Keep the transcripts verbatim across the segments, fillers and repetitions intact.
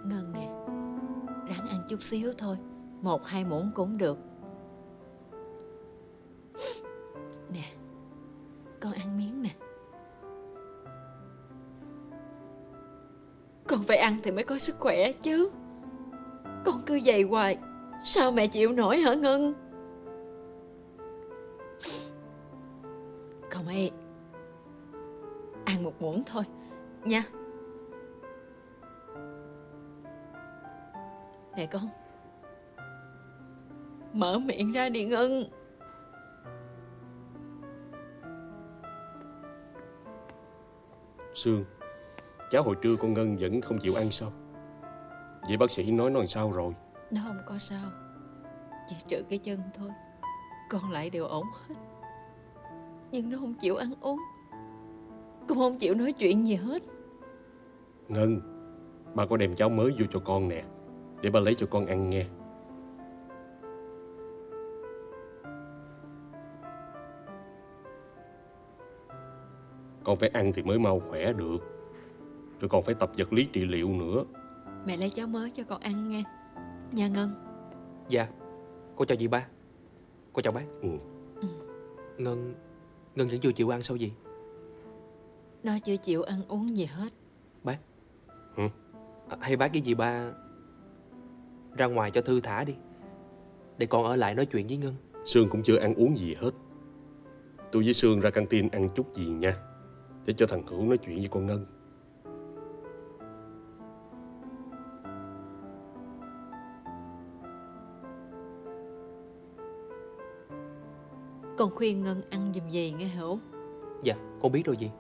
Ngân nè, ráng ăn chút xíu thôi, một hai muỗng cũng được. Nè, con ăn miếng nè. Con phải ăn thì mới có sức khỏe chứ. Con cứ vậy hoài, sao mẹ chịu nổi hả Ngân? Không ấy, ăn một muỗng thôi nha. Nè con, mở miệng ra đi Ngân. Sương, cháu hồi trưa con Ngân vẫn không chịu ăn sao? Vậy bác sĩ nói nó làm sao rồi? Nó không có sao, chỉ trừ cái chân thôi, còn lại đều ổn hết. Nhưng nó không chịu ăn uống, cũng không chịu nói chuyện gì hết. Ngân, ba có đem cháo mới vô cho con nè, để ba lấy cho con ăn nghe. Con phải ăn thì mới mau khỏe được. Rồi còn phải tập vật lý trị liệu nữa. Mẹ lấy cháo mới cho con ăn nghe nha Ngân. Dạ, cô chào dì ba. Cô chào bác. Ừ. Ừ. Ngân Ngân vẫn chưa chịu ăn sao gì? Nó chưa chịu ăn uống gì hết. Bác. Hử? À, hay bác với dì ba ra ngoài cho thư thả đi, để con ở lại nói chuyện với Ngân. Sương cũng chưa ăn uống gì hết. Tôi với Sương ra căng tin ăn chút gì nha, để cho thằng Hữu nói chuyện với con Ngân. Con khuyên Ngân ăn giùm gì nghe Hữu. Dạ, con biết rồi dì.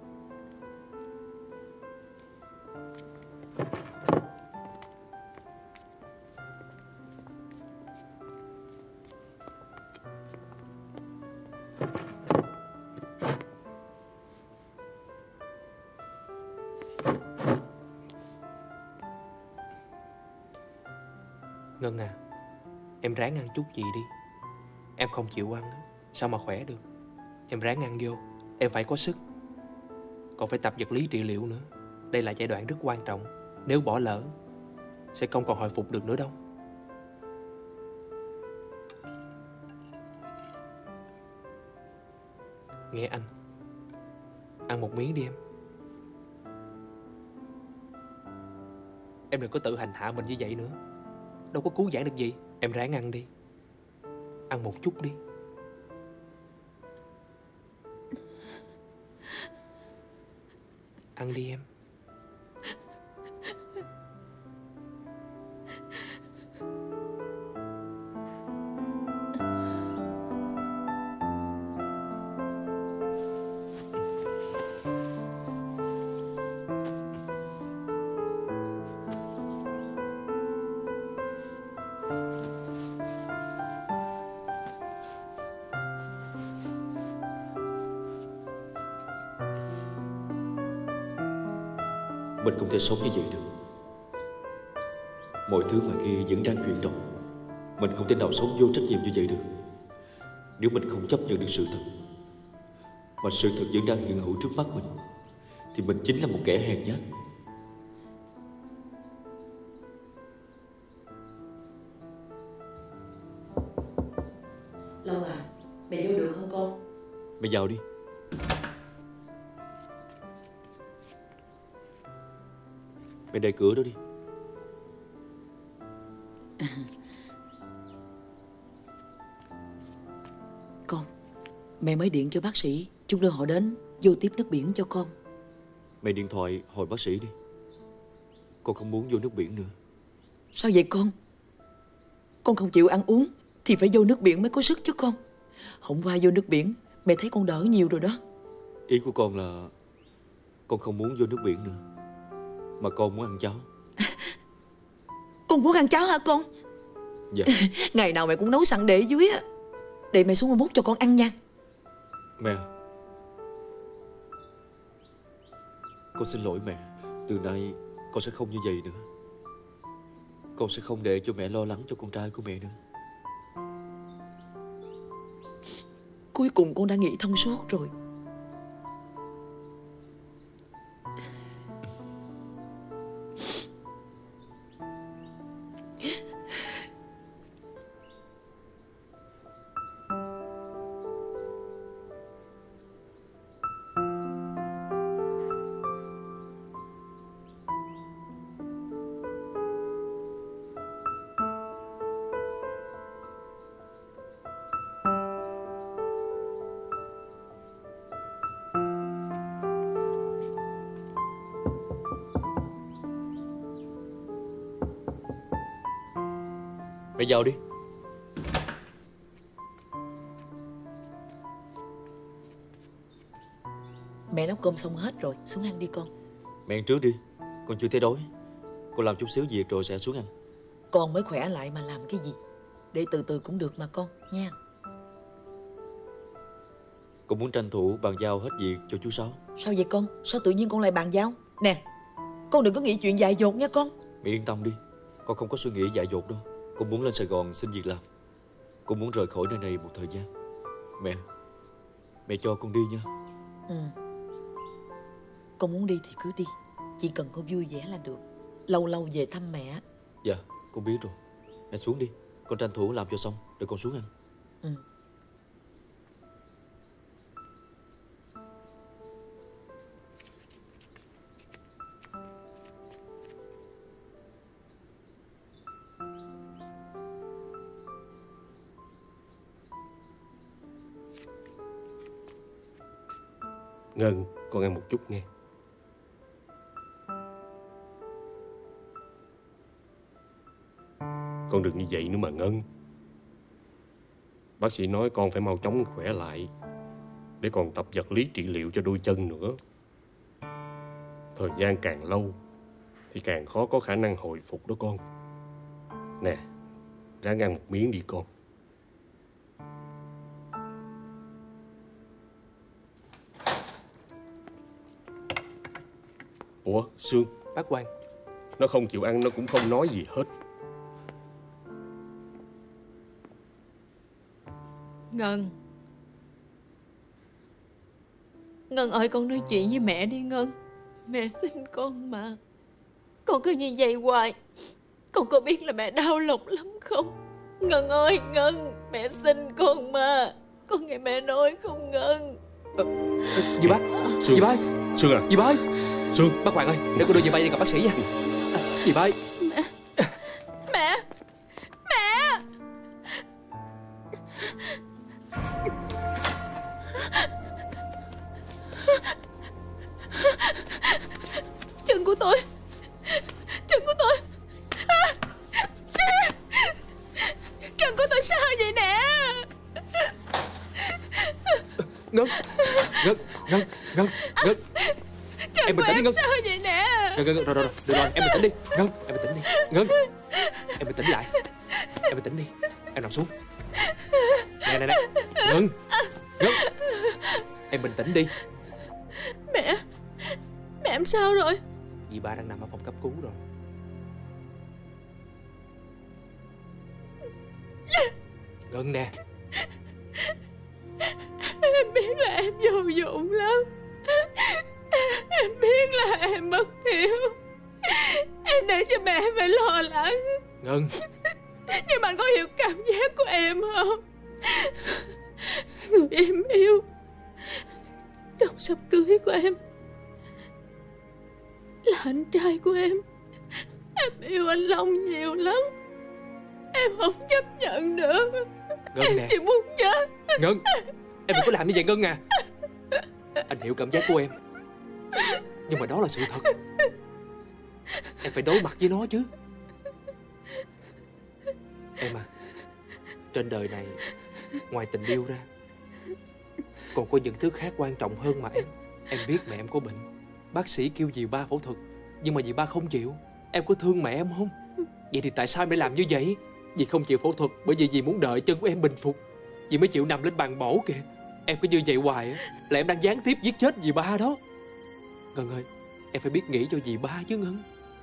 Ngân à, em ráng ăn chút gì đi. Em không chịu ăn sao mà khỏe được. Em ráng ăn vô, em phải có sức. Còn phải tập vật lý trị liệu nữa. Đây là giai đoạn rất quan trọng. Nếu bỏ lỡ sẽ không còn hồi phục được nữa đâu. Nghe anh, ăn một miếng đi em. Em đừng có tự hành hạ mình như vậy nữa. Đâu có cứu vãn được gì. Em ráng ăn đi. Ăn một chút đi. Ăn đi em. Mình không thể sống như vậy được. Mọi thứ ngoài kia vẫn đang chuyển động. Mình không thể nào sống vô trách nhiệm như vậy được. Nếu mình không chấp nhận được sự thật, mà sự thật vẫn đang hiện hữu trước mắt mình, thì mình chính là một kẻ hèn nhát. Long à, mẹ vô được không con? Mẹ vào đi. Mẹ đẩy cửa đó đi. Con, mẹ mới điện cho bác sĩ, chúng đưa họ đến vô tiếp nước biển cho con. Mẹ điện thoại hỏi bác sĩ đi. Con không muốn vô nước biển nữa. Sao vậy con? Con không chịu ăn uống thì phải vô nước biển mới có sức chứ con. Hôm qua vô nước biển mẹ thấy con đỡ nhiều rồi đó. Ý của con là con không muốn vô nước biển nữa, mà con muốn ăn cháo. Con muốn ăn cháo hả con? Dạ. Ngày nào mẹ cũng nấu sẵn để dưới á. Để mẹ xuống mà múc cho con ăn nha. Mẹ, con xin lỗi mẹ. Từ nay con sẽ không như vậy nữa. Con sẽ không để cho mẹ lo lắng cho con trai của mẹ nữa. Cuối cùng con đã nghĩ thông suốt rồi. Mẹ vào đi. Mẹ nấu cơm xong hết rồi, xuống ăn đi con. Mẹ ăn trước đi, con chưa thấy đói. Con làm chút xíu việc rồi sẽ xuống ăn. Con mới khỏe lại mà làm cái gì? Để từ từ cũng được mà con, nha. Con muốn tranh thủ bàn giao hết việc cho chú Sáu. Sao vậy con? Sao tự nhiên con lại bàn giao? Nè, con đừng có nghĩ chuyện dại dột nha con. Mẹ yên tâm đi, con không có suy nghĩ dại dột đâu. Con muốn lên Sài Gòn xin việc làm. Con muốn rời khỏi nơi này một thời gian. Mẹ, mẹ cho con đi nha. Ừ. Con muốn đi thì cứ đi, chỉ cần con vui vẻ là được. Lâu lâu về thăm mẹ. Dạ, con biết rồi. Mẹ xuống đi, con tranh thủ làm cho xong rồi con xuống ăn. Ừ. Ngân, con ăn một chút nghe. Con đừng như vậy nữa mà Ngân. Bác sĩ nói con phải mau chóng khỏe lại để còn tập vật lý trị liệu cho đôi chân nữa. Thời gian càng lâu thì càng khó có khả năng hồi phục đó con. Nè, ráng ăn một miếng đi con. Ủa, Sương? Bác Quang. Nó không chịu ăn, nó cũng không nói gì hết. Ngân. Ngân ơi, con nói chuyện với mẹ đi Ngân. Mẹ xin con mà. Con cứ như vậy hoài, con có biết là mẹ đau lòng lắm không? Ngân ơi, Ngân, mẹ xin con mà. Con nghe mẹ nói không Ngân? à, à, Dì ba. Sương. Dì ba. Sương à. Dì ba ơi. Sương. Bác Hoàng ơi, để con đưa dì ba đi gặp bác sĩ nha. à, Dì ba ơi. Mẹ. Mẹ. Mẹ. Chân của tôi. Chân của tôi. À. Chân của tôi sao vậy nè? Ngân. Ngân. Ngân. Ngân. Ngân. Chân Em của bình tĩnh đi em Ngân. sao vậy nè? Ngân. Ngân. Rồi rồi rồi. Được rồi, em bình tĩnh đi. Ngân. Em bình tĩnh đi. Ngân. Em bình tĩnh lại. Em bình tĩnh đi. Em nằm xuống. Nè nè nè. Ngân. Ngân. Em bình tĩnh đi. Mẹ. Mẹ em sao rồi? Dì ba đang nằm ở phòng cấp cứu rồi. Ngân nè. Em biết là em vô dụng lắm. Em biết là em bất hiếu. Em để cho mẹ phải lo lắng. Ngân. Nhưng mà anh có hiểu cảm giác của em không? Người em yêu trong sắp cưới của em là anh trai của em. Em yêu anh Long nhiều lắm. Em không chấp nhận nữa. Ngân Em nè. chỉ muốn chết. Ngân. Em đừng có làm như vậy Ngân à. Anh hiểu cảm giác của em, nhưng mà đó là sự thật. Em phải đối mặt với nó chứ. Em à, trên đời này ngoài tình yêu ra còn có những thứ khác quan trọng hơn mà em. Em biết mẹ em có bệnh, bác sĩ kêu dì ba phẫu thuật, nhưng mà dì ba không chịu. Em có thương mẹ em không? Vậy thì tại sao em lại làm như vậy? Dì không chịu phẫu thuật bởi vì dì muốn đợi chân của em bình phục, dì mới chịu nằm lên bàn mổ kìa. Em cứ như vậy hoài á là em đang gián tiếp giết chết dì ba đó. Ngân ơi, em phải biết nghĩ cho dì ba chứ Ngân.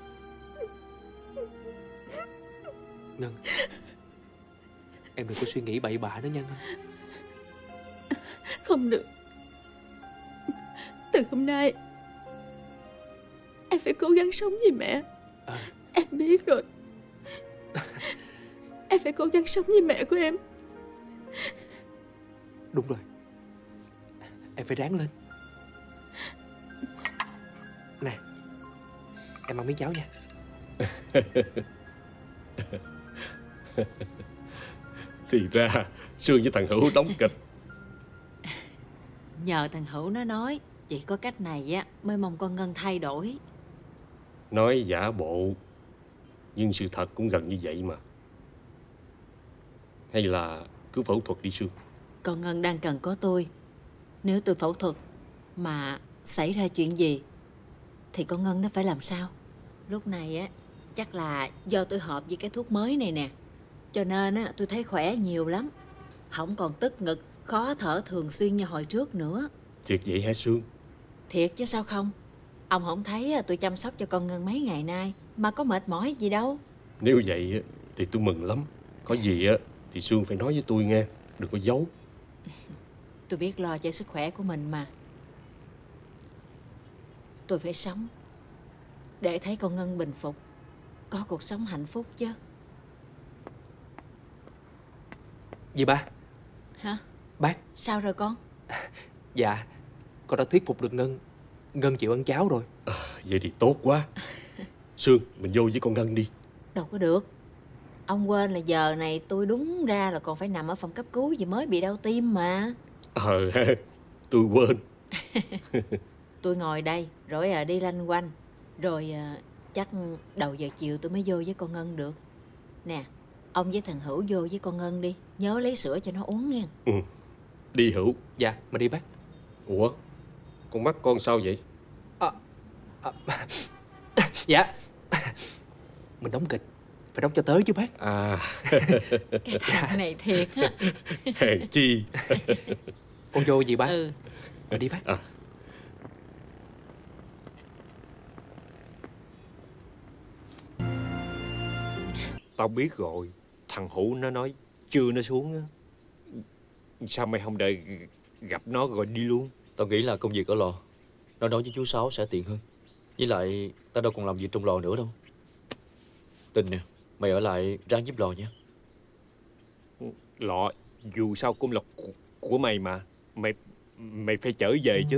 Ngân, em đừng có suy nghĩ bậy bạ nữa nha Ngân. Không được. Từ hôm nay em phải cố gắng sống vì mẹ. à. Em biết rồi. Em phải cố gắng sống với mẹ của em. Đúng rồi, em phải ráng lên. Nè, em ăn miếng cháo nha. Thì ra Sương với thằng Hữu đóng kịch. Nhờ thằng Hữu nó nói, chỉ có cách này á mới mong con Ngân thay đổi. Nói giả bộ, nhưng sự thật cũng gần như vậy mà. hay là cứ phẫu thuật đi Sương? Con Ngân đang cần có tôi. Nếu tôi phẫu thuật mà xảy ra chuyện gì thì con Ngân nó phải làm sao? Lúc này á, chắc là do tôi hợp với cái thuốc mới này nè, cho nên á tôi thấy khỏe nhiều lắm. Không còn tức ngực, khó thở thường xuyên như hồi trước nữa. Thiệt vậy hả Sương? Thiệt chứ sao không? Ông không thấy tôi chăm sóc cho con Ngân mấy ngày nay mà có mệt mỏi gì đâu. Nếu vậy thì tôi mừng lắm. Có gì á thì Sương phải nói với tôi nghe, đừng có giấu. Tôi biết lo cho sức khỏe của mình mà. Tôi phải sống để thấy con Ngân bình phục, có cuộc sống hạnh phúc chứ. Dì ba. Hả? Bác. Sao rồi con? Dạ, con đã thuyết phục được Ngân. Ngân chịu ăn cháo rồi. À, vậy thì tốt quá. Sương, mình vô với con Ngân đi. Đâu có được. Ông quên là giờ này tôi đúng ra là còn phải nằm ở phòng cấp cứu vì mới bị đau tim mà. Ờ ha, tôi quên. Tôi ngồi đây rồi à, đi lanh quanh. Rồi à, chắc đầu giờ chiều tôi mới vô với con Ngân được. Nè, ông với thằng Hữu vô với con Ngân đi. Nhớ lấy sữa cho nó uống nha. Ừ, đi Hữu. Dạ, mình đi bác. Ủa, con mắt con sao vậy? À, à, dạ, mình đóng kịch, phải đóng cho tới chứ bác. À. Cái thằng này thiệt á. Hèn chi. Con vô gì bác? Ừ. Mình đi bác. À. Tao biết rồi. Thằng Hữu nó nói chưa nó xuống á. Sao mày không đợi gặp nó rồi đi luôn? Tao nghĩ là công việc ở lò, nó nói với chú Sáu sẽ tiện hơn. Với lại tao đâu còn làm việc trong lò nữa đâu. Tình nè, mày ở lại ráng giúp lò nha. Lọ dù sao cũng là của, của mày mà. Mày mày phải trở về chứ.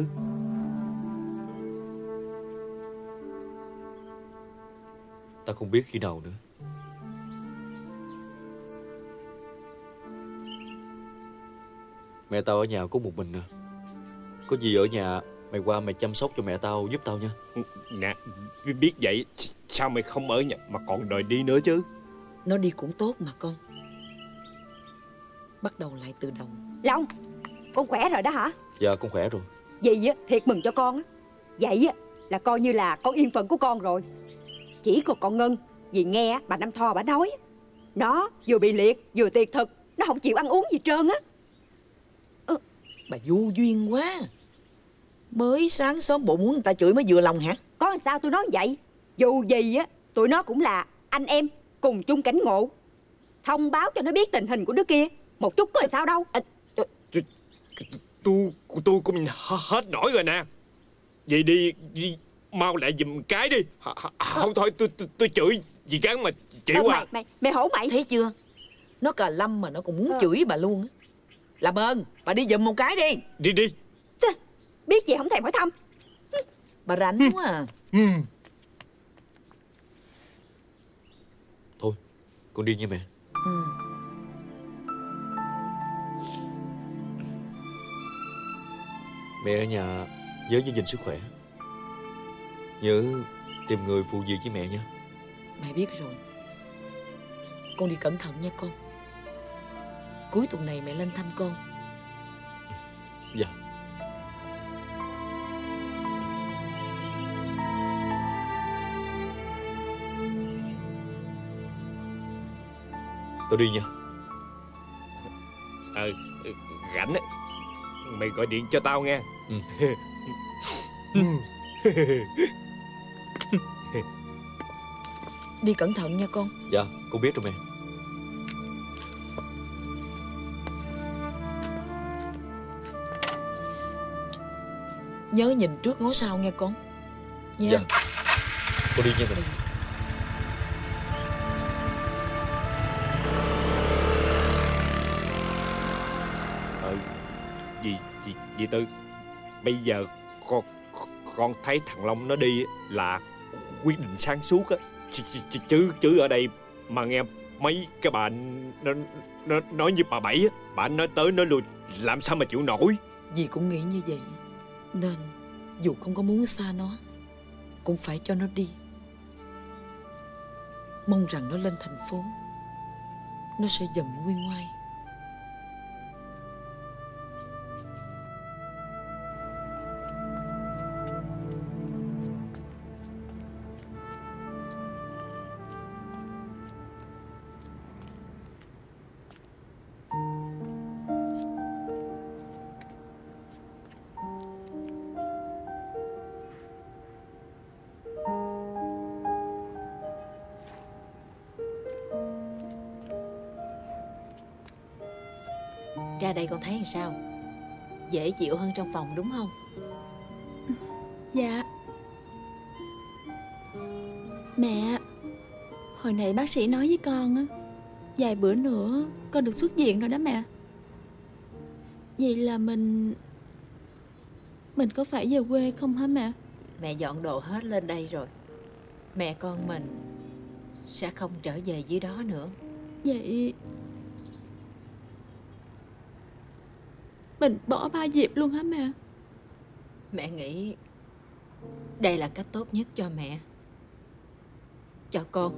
Tao không biết khi nào nữa. Mẹ tao ở nhà có một mình nè. Có gì ở nhà mày qua mày chăm sóc cho mẹ tao giúp tao nha. Nè, biết vậy sao mày không ở nhà mà còn đòi đi nữa chứ? Nó đi cũng tốt mà con. Bắt đầu lại từ đầu. Long, con khỏe rồi đó hả? Dạ con khỏe rồi. Vậy á, thiệt mừng cho con á. Vậy á, là coi như là con yên phận của con rồi. Chỉ còn con Ngân, vì nghe á, bà Năm Tho bà nói nó vừa bị liệt vừa tiệt thực, nó không chịu ăn uống gì trơn á. Ừ. Bà vô duyên quá. Mới sáng sớm bộ muốn người ta chửi mới vừa lòng hả? Có làm sao tôi nói vậy? Dù gì á, tụi nó cũng là anh em cùng chung cảnh ngộ. Thông báo cho nó biết tình hình của đứa kia một chút có làm sao đâu. À, Tôi tôi cũng hết nổi rồi nè. Vậy đi, đi mau lại giùm cái đi. Không thôi tôi tôi, tôi chửi gì gắn mà chịu ừ, à. Mày, mày, mày hổ mày. Thấy chưa? Nó cà lâm mà nó còn muốn ờ. chửi bà luôn á. Làm ơn, bà đi giùm một cái đi. Đi đi. Chà, biết gì không thèm hỏi thăm. Bà rảnh quá à. Ừ. Thôi, con đi nha mẹ. Ừ. Mẹ ở nhà nhớ giữ gìn sức khỏe. Nhớ tìm người phụ việc với mẹ nha. Mẹ biết rồi. Con đi cẩn thận nha con. Cuối tuần này mẹ lên thăm con. Dạ. Tôi đi nha. Ờ, rảnh á, mày gọi điện cho tao nghe. Ừ. Đi cẩn thận nha con. Dạ, con biết rồi mẹ. Nhớ nhìn trước ngó sau nghe con. Nha. Dạ. Con đi nha mẹ. Ờ, dì, dì, dì Tư, bây giờ con con thấy thằng Long nó đi là quyết định sáng suốt á. Chứ, chứ, chứ, chứ ở đây mà nghe mấy cái bà nó, nó nói như bà Bảy á, bà nói tới nói lui làm sao mà chịu nổi. Dì cũng nghĩ như vậy. Nên dù không có muốn xa nó, cũng phải cho nó đi. Mong rằng nó lên thành phố, nó sẽ dần nguôi ngoai. Ra đây con thấy làm sao? Dễ chịu hơn trong phòng đúng không? Dạ. Mẹ, hồi nãy bác sĩ nói với con á, vài bữa nữa con được xuất viện rồi đó mẹ. Vậy là mình Mình có phải về quê không hả mẹ? Mẹ dọn đồ hết lên đây rồi. Mẹ con mình sẽ không trở về dưới đó nữa. Vậy mình bỏ ba Diệp luôn hả mẹ? Mẹ nghĩ đây là cách tốt nhất cho mẹ, cho con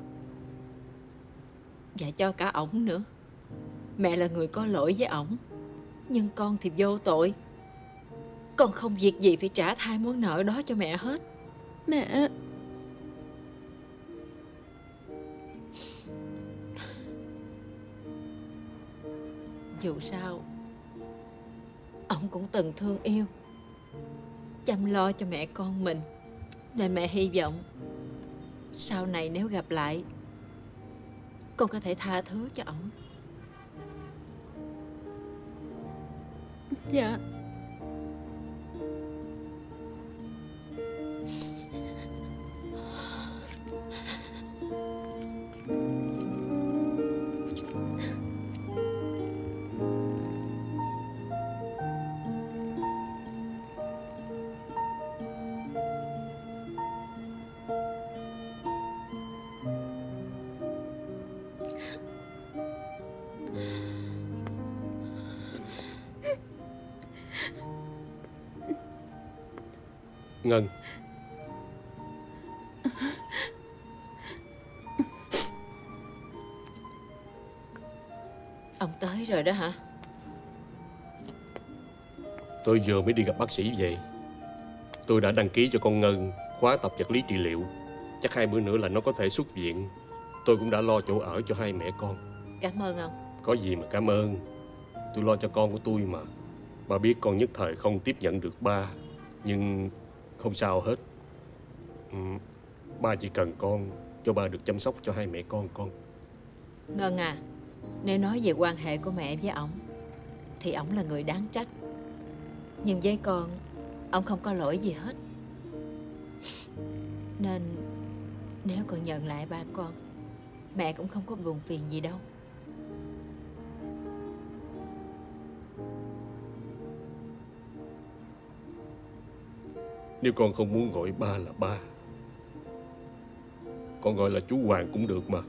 và cho cả ổng nữa. Mẹ là người có lỗi với ổng, nhưng con thì vô tội. Con không việc gì phải trả thay món nợ đó cho mẹ hết. Mẹ, dù sao ổng cũng từng thương yêu, chăm lo cho mẹ con mình, nên mẹ hy vọng sau này nếu gặp lại, con có thể tha thứ cho ổng. dạ. Ngân, Ông tới rồi đó hả? tôi vừa mới đi gặp bác sĩ về. Tôi đã đăng ký cho con Ngân khóa tập vật lý trị liệu. Chắc hai bữa nữa là nó có thể xuất viện. Tôi cũng đã lo chỗ ở cho hai mẹ con. Cảm ơn ông. Có gì mà cảm ơn. Tôi lo cho con của tôi mà. Bà biết con nhất thời không tiếp nhận được ba, nhưng không sao hết. ừ, Ba chỉ cần con cho ba được chăm sóc cho hai mẹ con con. Ngân à, nếu nói về quan hệ của mẹ với ổng thì ổng là người đáng trách, nhưng với con, ổng không có lỗi gì hết. Nên nếu con nhận lại ba con, mẹ cũng không có buồn phiền gì đâu. Nếu con không muốn gọi ba là ba, con gọi là chú Hoàng cũng được mà.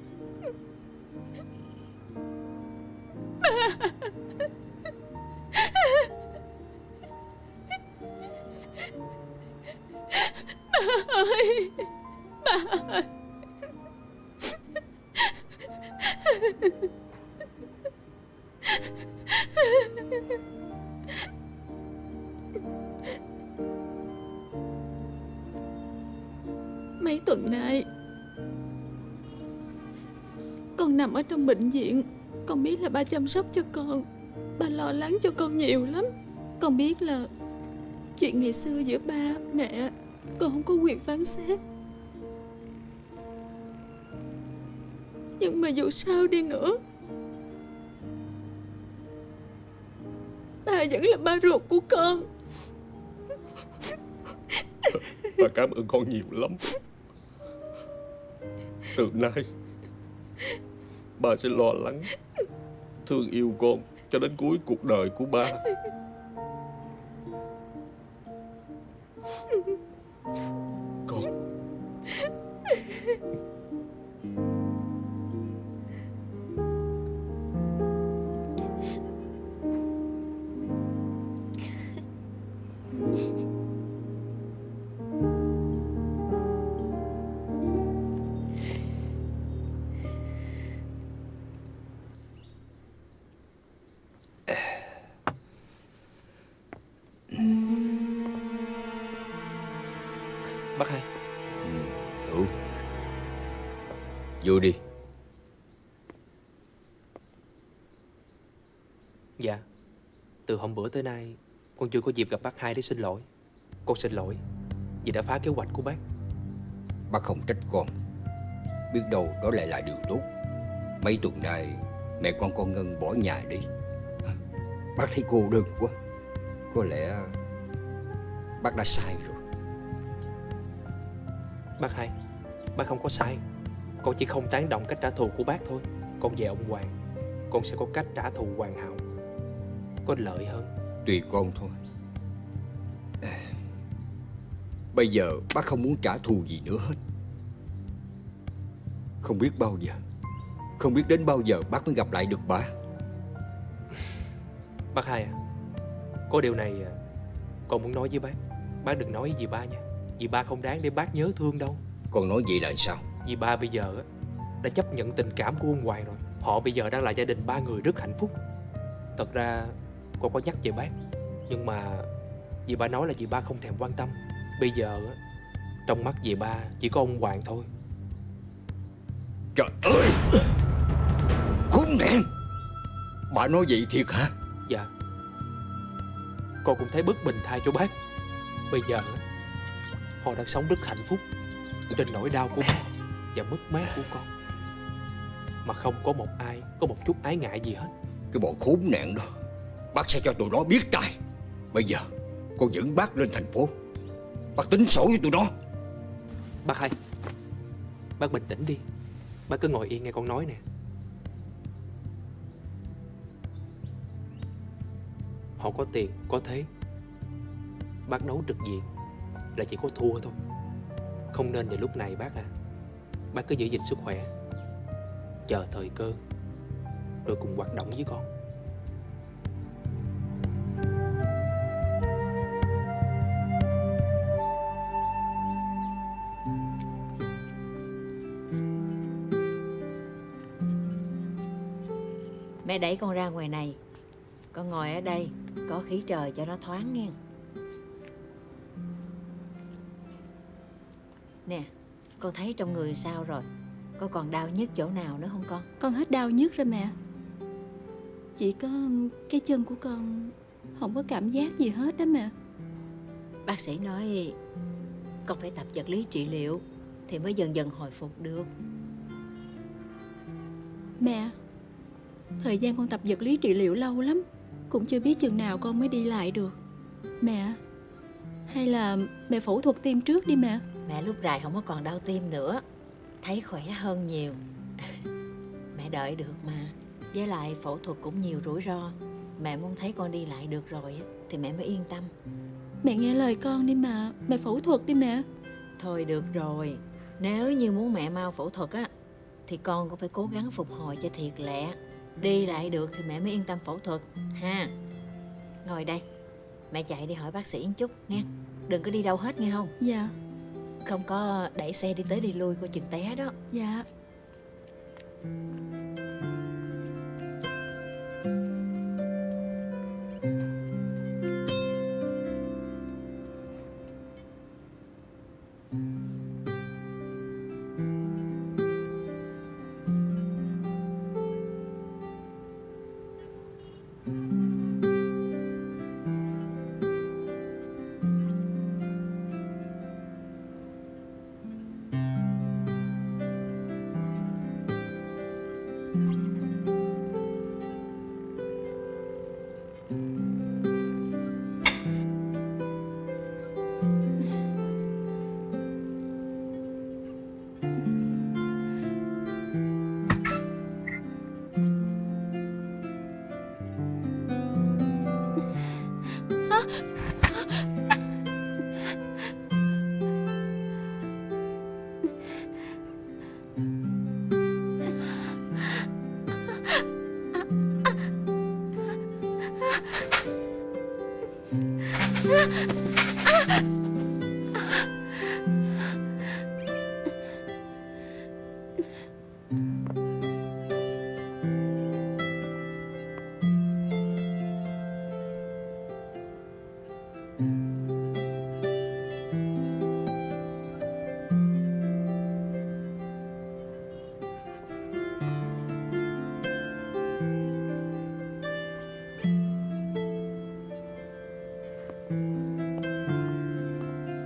Ba ơi, ba ơi. Mấy tuần nay con nằm ở trong bệnh viện. Con biết là ba chăm sóc cho con, ba lo lắng cho con nhiều lắm. Con biết là chuyện ngày xưa giữa ba, mẹ, con không có quyền phán xét. Nhưng mà dù sao đi nữa, ba vẫn là ba ruột của con. Ba cảm ơn con nhiều lắm. Từ nay ba sẽ lo lắng, thương yêu con cho đến cuối cuộc đời của ba. Con Bác hai. Ừ, đủ. Vô đi. Dạ. Từ hôm bữa tới nay con chưa có dịp gặp bác hai để xin lỗi. Con xin lỗi vì đã phá kế hoạch của bác. Bác không trách con. Biết đâu đó lại là điều tốt. Mấy tuần nay mẹ con con Ngân bỏ nhà đi. Bác thấy cô đơn quá. Có lẽ bác đã sai rồi. Bác hai, bác không có sai. Con chỉ không tán đồng cách trả thù của bác thôi. Con về ông Hoàng, con sẽ có cách trả thù hoàn hảo, có lợi hơn. Tùy con thôi. Bây giờ bác không muốn trả thù gì nữa hết. Không biết bao giờ, không biết đến bao giờ bác mới gặp lại được bà. Bác hai à, có điều này con muốn nói với bác. Bác đừng nói với dì ba nha. Dì ba không đáng để bác nhớ thương đâu. Con nói vậy là sao? Dì ba bây giờ đã chấp nhận tình cảm của ông Hoàng rồi. Họ bây giờ đang là gia đình ba người rất hạnh phúc. Thật ra con có nhắc về bác, nhưng mà dì ba nói là dì ba không thèm quan tâm. Bây giờ trong mắt dì ba chỉ có ông Hoàng thôi. Trời ơi, khốn nạn! Bà nói vậy thiệt hả? Dạ. Con cũng thấy bất bình thay cho bác. Bây giờ họ đang sống rất hạnh phúc trên nỗi đau của bác và mất mát của con, mà không có một ai có một chút ái ngại gì hết. Cái bọn khốn nạn đó, bác sẽ cho tụi nó biết tay. Bây giờ con dẫn bác lên thành phố, bác tính sổ với tụi nó. Bác hai, bác bình tĩnh đi. Bác cứ ngồi yên nghe con nói nè. Họ có tiền, có thế, bác đấu trực diện là chỉ có thua thôi. Không nên vào lúc này bác à. Bác cứ giữ gìn sức khỏe, chờ thời cơ rồi cùng hoạt động với con. Mẹ đẩy con ra ngoài này, con ngồi ở đây có khí trời cho nó thoáng nghe. Nè, con thấy trong người sao rồi? Có còn đau nhức chỗ nào nữa không con? Con hết đau nhức rồi mẹ. Chỉ có cái chân của con không có cảm giác gì hết đó mẹ. Bác sĩ nói con phải tập vật lý trị liệu thì mới dần dần hồi phục được. Mẹ, thời gian con tập vật lý trị liệu lâu lắm, cũng chưa biết chừng nào con mới đi lại được. Mẹ, hay là mẹ phẫu thuật tim trước đi mẹ. Mẹ lúc rày không có còn đau tim nữa, thấy khỏe hơn nhiều. Mẹ đợi được mà. Với lại phẫu thuật cũng nhiều rủi ro. Mẹ muốn thấy con đi lại được rồi thì mẹ mới yên tâm. Mẹ nghe lời con đi mà, mẹ phẫu thuật đi mẹ. Thôi được rồi, nếu như muốn mẹ mau phẫu thuật á thì con cũng phải cố gắng phục hồi cho thiệt lẹ. Đi lại được thì mẹ mới yên tâm phẫu thuật ha. Ngồi đây, mẹ chạy đi hỏi bác sĩ một chút nghe. Đừng có đi đâu hết nghe không? Dạ. Không có đẩy xe đi tới đi lui coi chừng té đó. Dạ.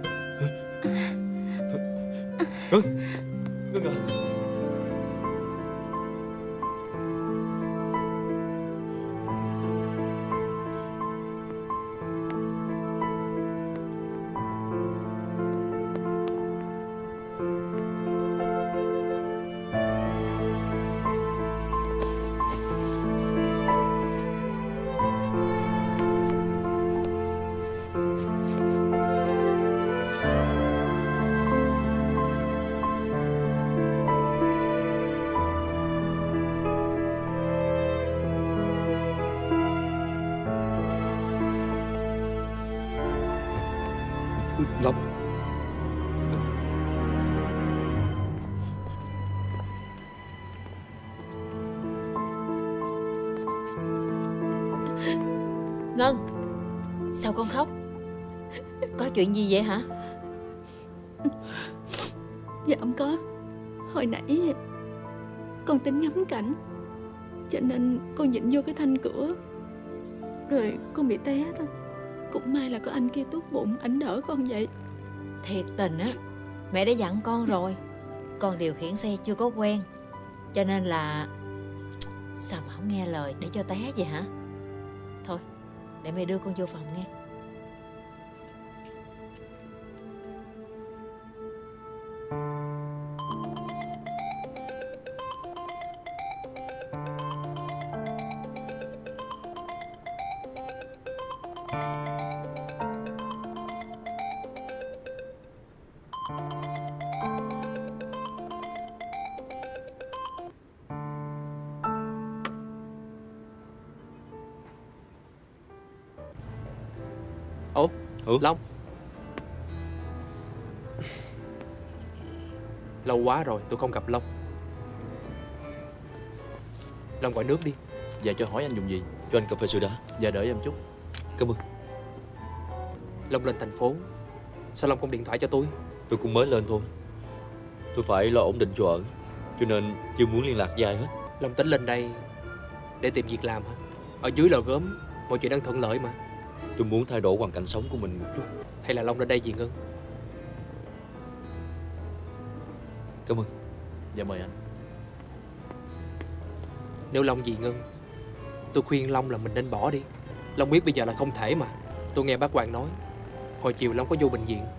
Ngân, Ngân à. Long. Ngân, sao con khóc? Có chuyện gì vậy hả? Dạ không có. Hồi nãy con tính ngắm cảnh, cho nên con nhìn vô cái thanh cửa, rồi con bị té thôi. Cũng may là có anh kia tốt bụng, ảnh đỡ con vậy. Thiệt tình á, mẹ đã dặn con rồi, con điều khiển xe chưa có quen, cho nên là sao mà không nghe lời để cho té vậy hả? Thôi, để mẹ đưa con vô phòng nghe. Ủa, ừ? Long. Lâu quá rồi tôi không gặp Long. Long gọi nước đi. Dạ cho hỏi anh dùng gì? Cho anh cà phê sữa đá. Dạ đợi em chút. Cảm ơn. Long lên thành phố, sao Long không điện thoại cho tôi? Tôi cũng mới lên thôi. Tôi phải lo ổn định chỗ ở, cho nên chưa muốn liên lạc với ai hết. Long tính lên đây để tìm việc làm hả? Ở dưới lò gốm mọi chuyện đang thuận lợi mà. Tôi muốn thay đổi hoàn cảnh sống của mình một chút. Hay là Long lên đây vì Ngân? Cảm ơn. Dạ mời anh. Nếu Long vì Ngân, tôi khuyên Long là mình nên bỏ đi. Long biết bây giờ là không thể mà. Tôi nghe bác Hoàng nói hồi chiều Long có vô bệnh viện.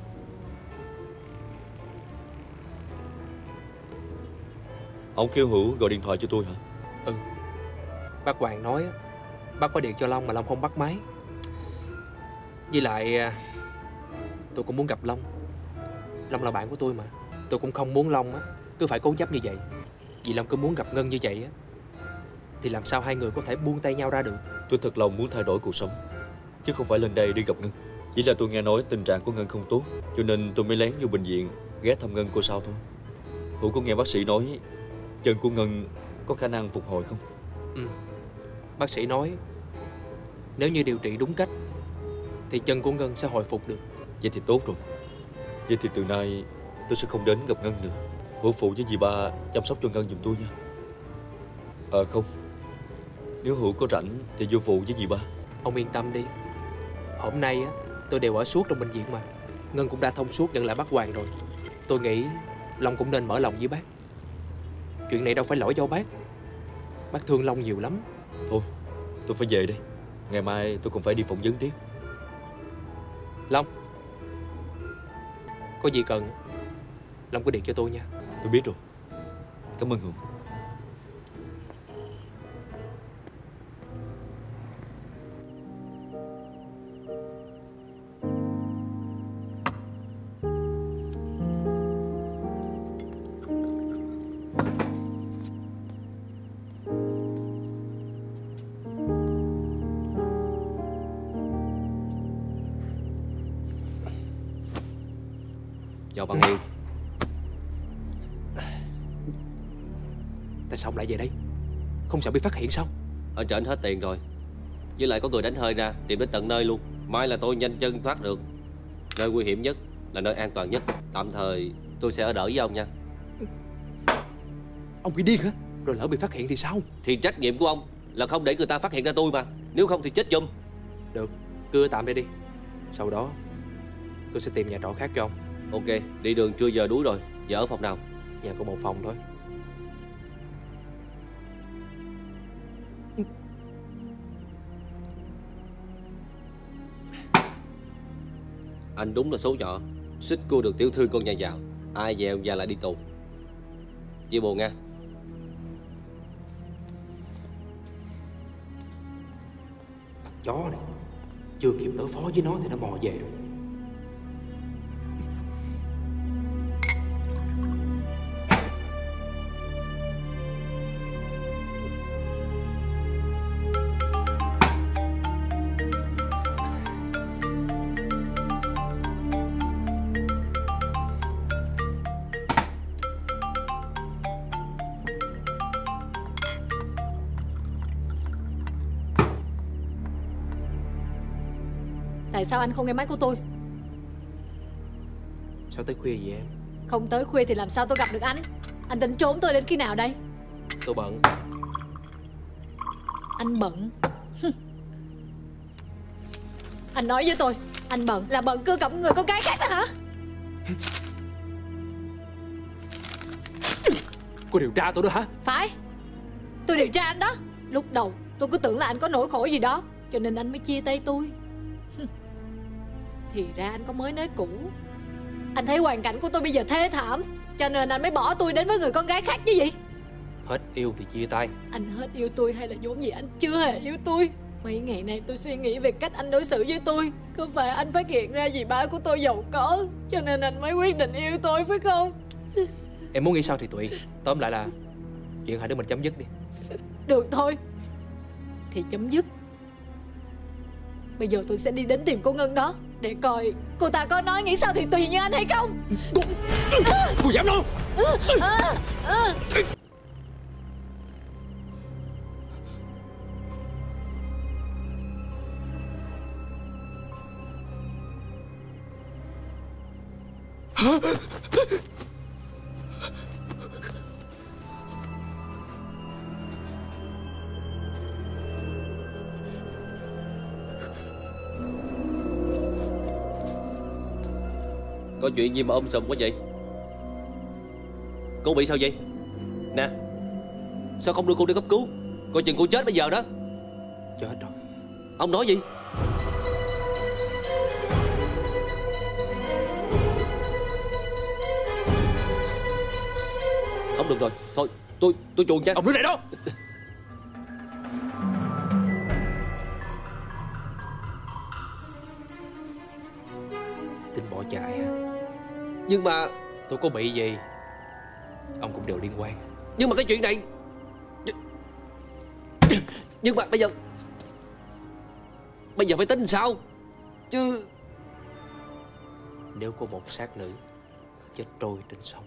Ông kêu Hữu gọi điện thoại cho tôi hả? Ừ. Bác Hoàng nói bác có điện cho Long mà Long không bắt máy. Với lại tôi cũng muốn gặp Long. Long là bạn của tôi mà. Tôi cũng không muốn Long á cứ phải cố chấp như vậy. Vì Long cứ muốn gặp Ngân như vậy á, thì làm sao hai người có thể buông tay nhau ra được. Tôi thật lòng muốn thay đổi cuộc sống, chứ không phải lên đây đi gặp Ngân. Chỉ là tôi nghe nói tình trạng của Ngân không tốt, cho nên tôi mới lén vô bệnh viện ghé thăm Ngân cô sao thôi. Hữu có nghe bác sĩ nói chân của Ngân có khả năng phục hồi không? Ừ. Bác sĩ nói nếu như điều trị đúng cách thì chân của Ngân sẽ hồi phục được. Vậy thì tốt rồi. Vậy thì từ nay tôi sẽ không đến gặp Ngân nữa. Hữu phụ với dì ba chăm sóc cho Ngân giùm tôi nha. À không, nếu Hữu có rảnh thì vô phụ với dì ba. Ông yên tâm đi. Hôm nay á tôi đều ở suốt trong bệnh viện mà. Ngân cũng đã thông suốt nhận lại bác Hoàng rồi. Tôi nghĩ Long cũng nên mở lòng với bác. Chuyện này đâu phải lỗi do bác. Bác thương Long nhiều lắm. Thôi tôi phải về đây. Ngày mai tôi còn phải đi phỏng vấn tiếp. Long, có gì cần Long cứ điện cho tôi nha. Tôi biết rồi. Cảm ơn Hữu. Chào bạn Hiền. Tại sao ông lại về đây? Không sợ bị phát hiện sao? Ở trển hết tiền rồi, với lại có người đánh hơi ra tìm đến tận nơi luôn. May là tôi nhanh chân thoát được. Nơi nguy hiểm nhất là nơi an toàn nhất. Tạm thời tôi sẽ ở đỡ với ông nha. Ông bị điên hả? Rồi lỡ bị phát hiện thì sao? Thì trách nhiệm của ông là không để người ta phát hiện ra tôi mà. Nếu không thì chết chùm. Được, cứ ở tạm đây đi. Sau đó tôi sẽ tìm nhà trọ khác cho ông. Ok, đi đường trưa giờ đuối rồi. Giờ ở phòng nào? Nhà có một phòng thôi. Anh đúng là số nhỏ, suýt cua được tiểu thư con nhà giàu. Ai về ông già lại đi tù. Chia buồn nha. Chó này, chưa kịp đối phó với nó thì nó mò về rồi. Tại sao anh không nghe máy của tôi? Sao tới khuya vậy em? Không tới khuya thì làm sao tôi gặp được anh? Anh tính trốn tôi đến khi nào đây? Tôi bận. Anh bận? Anh nói với tôi, anh bận là bận cưa cẩm người con gái khác đó hả? Cô điều tra tôi đó hả? Phải, tôi điều tra anh đó. Lúc đầu tôi cứ tưởng là anh có nỗi khổ gì đó, cho nên anh mới chia tay tôi. Thì ra anh có mới nới cũ. Anh thấy hoàn cảnh của tôi bây giờ thê thảm, cho nên anh mới bỏ tôi đến với người con gái khác chứ gì. Hết yêu thì chia tay. Anh hết yêu tôi hay là vốn gì anh chưa hề yêu tôi? Mấy ngày nay tôi suy nghĩ về cách anh đối xử với tôi. Có phải anh phát hiện ra vì ba của tôi giàu có, cho nên anh mới quyết định yêu tôi phải không? Em muốn nghĩ sao thì tùy. Tóm lại là chuyện hai đứa mình chấm dứt đi. Được thôi, thì chấm dứt. Bây giờ tôi sẽ đi đến tìm cô Ngân đó, để coi cô ta có nói nghĩ sao thì tùy như anh hay không. Cô, cô dám đâu? À, à. Hả? Có chuyện gì mà ôm sùm quá vậy? Cô bị sao vậy? Nè, sao không đưa cô đi cấp cứu? Coi chừng cô chết bây giờ đó. Chết rồi. Ông nói gì? Không được rồi, thôi tôi tôi chuồn nha. Ông đứng lại đó. Tính bỏ chạy hả? Nhưng mà tôi có bị gì ông cũng đều liên quan. Nhưng mà cái chuyện này, nhưng mà bây giờ Bây giờ phải tính sao chứ? Nếu có một xác nữ chết trôi trên sông,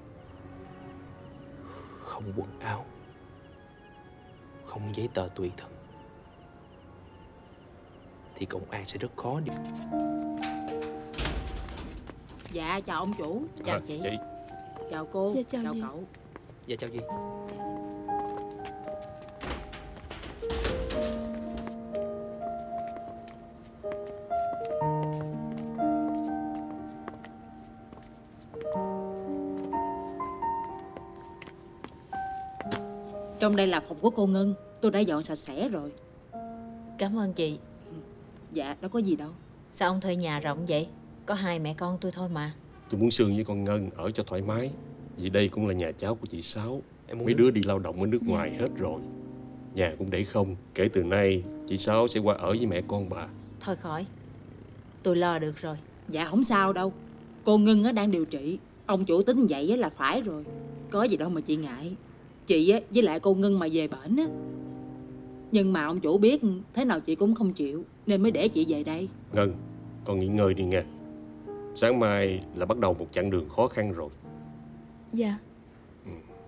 không quần áo, không giấy tờ tùy thân, thì công an sẽ rất khó đi. Dạ chào ông chủ. Chào À, chị. chị. Chào cô. Dạ, chào chào chị. cậu. Dạ chào gì? Trong đây là phòng của cô Ngân. Tôi đã dọn sạch sẽ rồi. Cảm ơn chị. Dạ đâu có gì đâu. Sao ông thuê nhà rộng vậy? Có hai mẹ con tôi thôi mà. Tôi muốn Sương với con Ngân ở cho thoải mái, vì đây cũng là nhà cháu của chị Sáu. Em muốn Mấy nước. đứa đi lao động ở nước ngoài hết rồi. Nhà cũng để không. Kể từ nay chị Sáu sẽ qua ở với mẹ con bà. Thôi khỏi, tôi lo được rồi. Dạ không sao đâu. Cô Ngân á đang điều trị. Ông chủ tính vậy á là phải rồi. Có gì đâu mà chị ngại. Chị á với lại cô Ngân mà về bển á. Nhưng mà ông chủ biết thế nào chị cũng không chịu, nên mới để chị về đây. Ngân, con nghỉ ngơi đi nghe. Sáng mai là bắt đầu một chặng đường khó khăn rồi. Dạ. Ừ.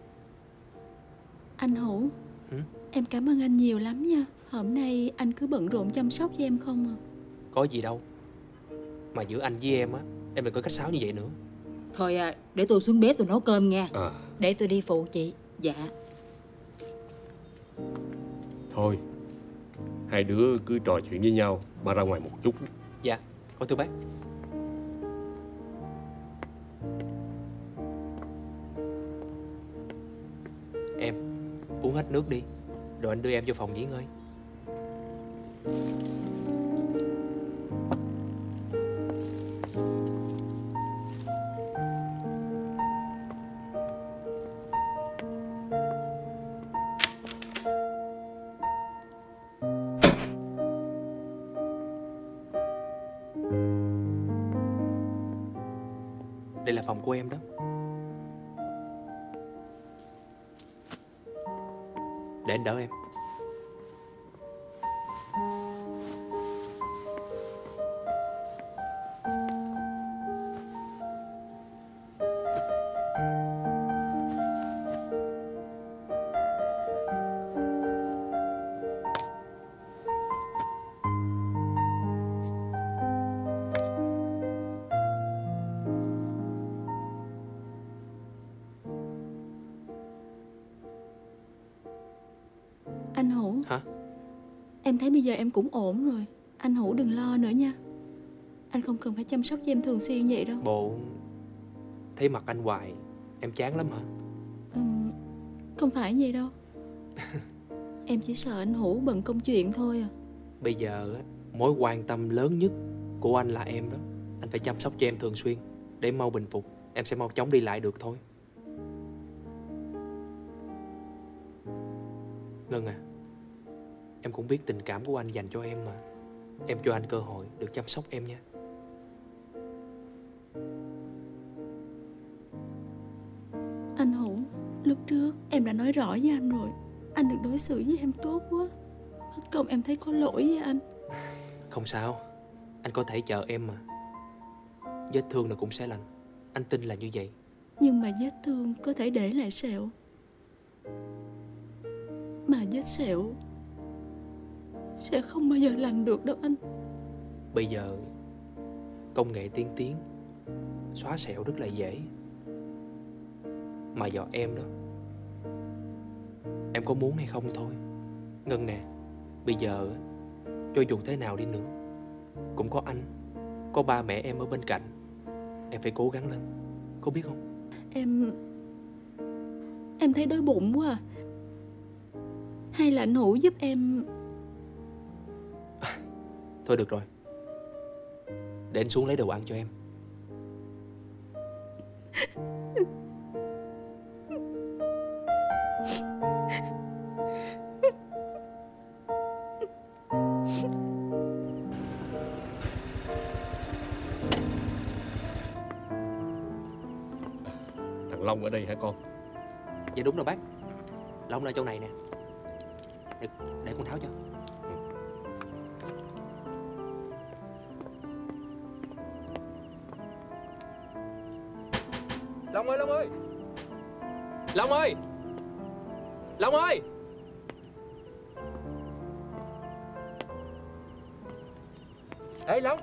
Anh Hữu, Ừ? em cảm ơn anh nhiều lắm nha. Hôm nay anh cứ bận rộn chăm sóc cho em không à. Có gì đâu. Mà giữa anh với em á, em đừng có cách sáo như vậy nữa. Thôi à, để tôi xuống bếp tôi nấu cơm nha. À, Để tôi đi phụ chị. Dạ. thôi, hai đứa cứ trò chuyện với nhau. Ba ra ngoài một chút. Dạ, con thưa bác. Em uống hết nước đi, rồi anh đưa em vô phòng nghỉ ngơi. Đây là phòng của em đó. Để anh đỡ em. Hả? Em thấy bây giờ em cũng ổn rồi. Anh Hữu đừng lo nữa nha. Anh không cần phải chăm sóc cho em thường xuyên vậy đâu. Bộ thấy mặt anh hoài em chán lắm hả? Ừ, không phải vậy đâu. Em chỉ sợ anh Hữu bận công chuyện thôi à. Bây giờ á, mối quan tâm lớn nhất của anh là em đó. Anh phải chăm sóc cho em thường xuyên để em mau bình phục. Em sẽ mau chóng đi lại được thôi. Ngân à, em cũng biết tình cảm của anh dành cho em mà. Em cho anh cơ hội được chăm sóc em nha. Anh Hữu, lúc trước em đã nói rõ với anh rồi. Anh được đối xử với em tốt quá. Mất công em thấy có lỗi với anh. Không sao, anh có thể chờ em mà. Vết thương nó cũng sẽ lành. Anh tin là như vậy. Nhưng mà vết thương có thể để lại sẹo. Mà vết sẹo sẽ không bao giờ lành được đâu anh. Bây giờ công nghệ tiên tiến, xóa sẹo rất là dễ. Mà do em đó, em có muốn hay không thôi. Ngân nè, bây giờ cho dù thế nào đi nữa cũng có anh, có ba mẹ em ở bên cạnh. Em phải cố gắng lên, có biết không? Em Em thấy đói bụng quá à. Hay là anh Hữu giúp em? Thôi được rồi, để anh xuống lấy đồ ăn cho em. Thằng Long ở đây hả con? Dạ đúng rồi bác. Long ở chỗ này nè. Để, để con tháo cho. Long ơi, Long ơi, Long ơi, Long ơi. Ê Long.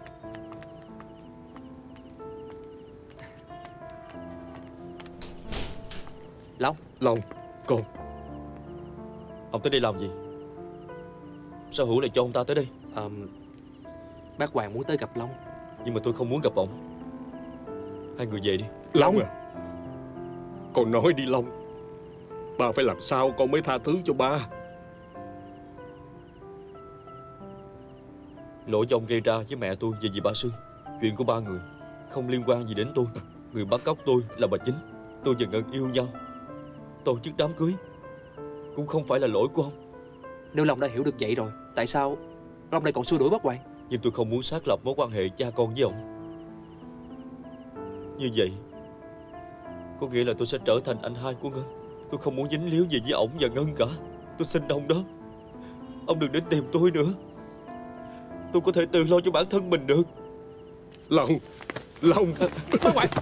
Long. Long, con. Ông tới đây làm gì? Sao Hữu lại cho ông ta tới đây? à, Bác Hoàng muốn tới gặp Long. Nhưng mà tôi không muốn gặp ông. Hai người về đi. Long à, con nói đi Long. Ba phải làm sao con mới tha thứ cho ba? Lỗi do ông gây ra với mẹ tôi và dì Ba Sương. Chuyện của ba người không liên quan gì đến tôi. Người bắt cóc tôi là bà Chính. Tôi và Ngân yêu nhau, tổ chức đám cưới cũng không phải là lỗi của ông. Nếu Long đã hiểu được vậy rồi, tại sao Long lại còn xua đuổi bác Hoàng? Nhưng tôi không muốn xác lập mối quan hệ cha con với ông. Như vậy có nghĩa là tôi sẽ trở thành anh hai của Ngân. Tôi không muốn dính líu gì với ổng và Ngân cả. Tôi xin ông đó, ông đừng đến tìm tôi nữa. Tôi có thể tự lo cho bản thân mình được. Long, Long. Bác Hoàng.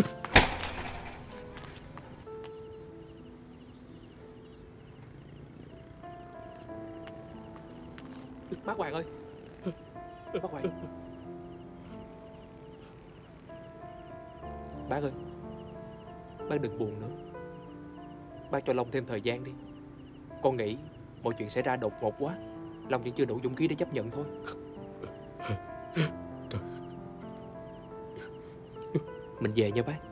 Bác Hoàng ơi. Bác Hoàng. Bác ơi, bác đừng buồn nữa. Bác cho Long thêm thời gian đi. Con nghĩ mọi chuyện xảy ra đột ngột quá, Long vẫn chưa đủ dũng khí để chấp nhận thôi. Mình về nha bác.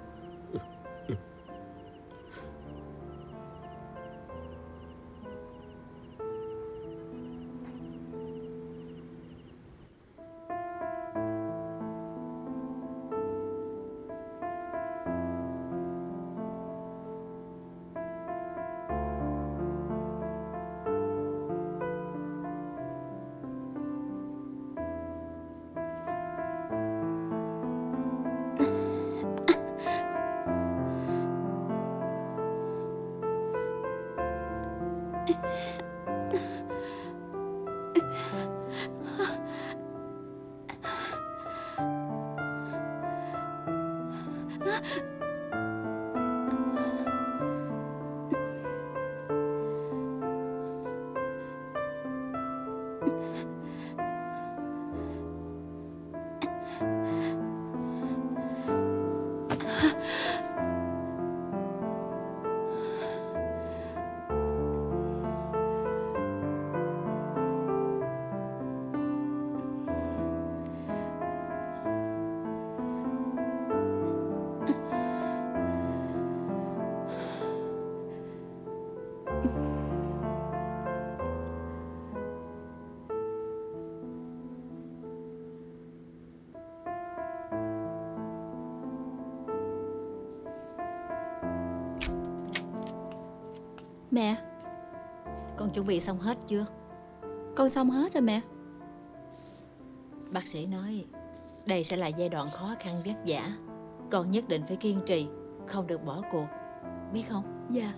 Mẹ. Con chuẩn bị xong hết chưa? Con xong hết rồi mẹ. Bác sĩ nói đây sẽ là giai đoạn khó khăn vất vả. Con nhất định phải kiên trì, không được bỏ cuộc, biết không? Dạ.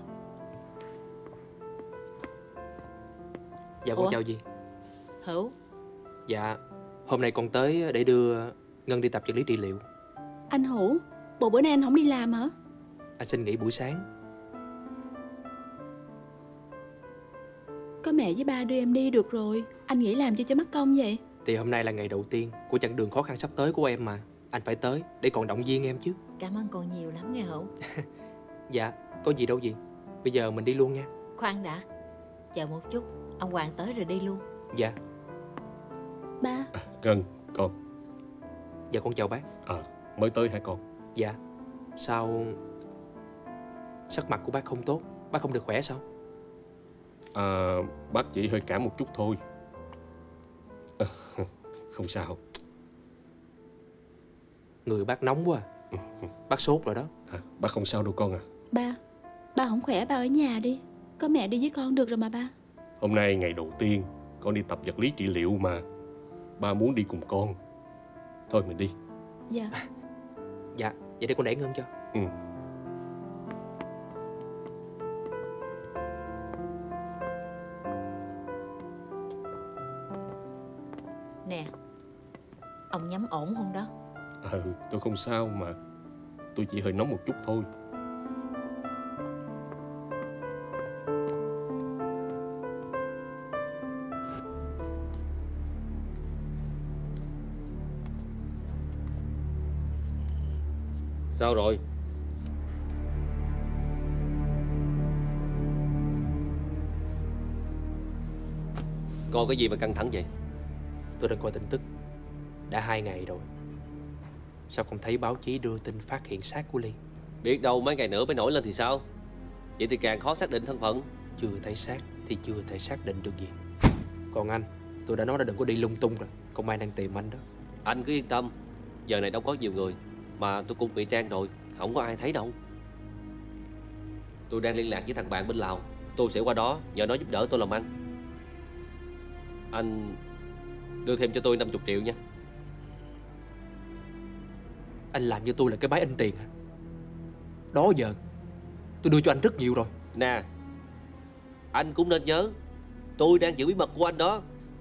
Dạ con Ủa? chào dì. Hữu. Dạ, hôm nay con tới để đưa Ngân đi tập vật lý trị liệu. Anh Hữu, bộ bữa nay anh không đi làm hả? Anh xin nghỉ buổi sáng. Có mẹ với ba đưa em đi được rồi. Anh nghĩ làm cho cho mắc công vậy? Thì hôm nay là ngày đầu tiên của chặng đường khó khăn sắp tới của em mà. Anh phải tới để còn động viên em chứ. Cảm ơn con nhiều lắm nghe Hữu. Dạ, có gì đâu dì. Bây giờ mình đi luôn nha. Khoan đã, chờ một chút, ông Hoàng tới rồi đi luôn. Dạ. Ba. À, Ngân, con. Dạ con chào bác. À, mới tới hả con? Dạ. Sao sắc mặt của bác không tốt? Bác không được khỏe sao? À, bác chỉ hơi cảm một chút thôi. À, không sao. Người bác nóng quá. Bác sốt rồi đó. À, bác không sao đâu con à. Ba, ba không khỏe ba ở nhà đi. Có mẹ đi với con được rồi mà ba. Hôm nay ngày đầu tiên con đi tập vật lý trị liệu mà. Ba muốn đi cùng con. Thôi mình đi. Dạ. Dạ, vậy để con để Ngân cho. Ừ. Nè, ông nhắm ổn không đó? Ừ, tôi không sao mà. Tôi chỉ hơi nóng một chút thôi. Sao rồi? Có cái gì mà căng thẳng vậy? Tôi đang coi tin tức. Đã hai ngày rồi. Sao không thấy báo chí đưa tin phát hiện xác của Ly? Biết đâu mấy ngày nữa mới nổi lên thì sao? Vậy thì càng khó xác định thân phận. Chưa thấy xác thì chưa thể xác định được gì. Còn anh, tôi đã nói đã đừng có đi lung tung rồi. Công an đang tìm anh đó. Anh cứ yên tâm. Giờ này đâu có nhiều người. Mà tôi cũng ngụy trang rồi. Không có ai thấy đâu. Tôi đang liên lạc với thằng bạn bên Lào. Tôi sẽ qua đó nhờ nó giúp đỡ tôi làm ăn. Anh đưa thêm cho tôi năm mươi triệu nha. Anh làm cho tôi là cái máy in tiền hả? Đó giờ tôi đưa cho anh rất nhiều rồi. Nè, anh cũng nên nhớ tôi đang giữ bí mật của anh đó.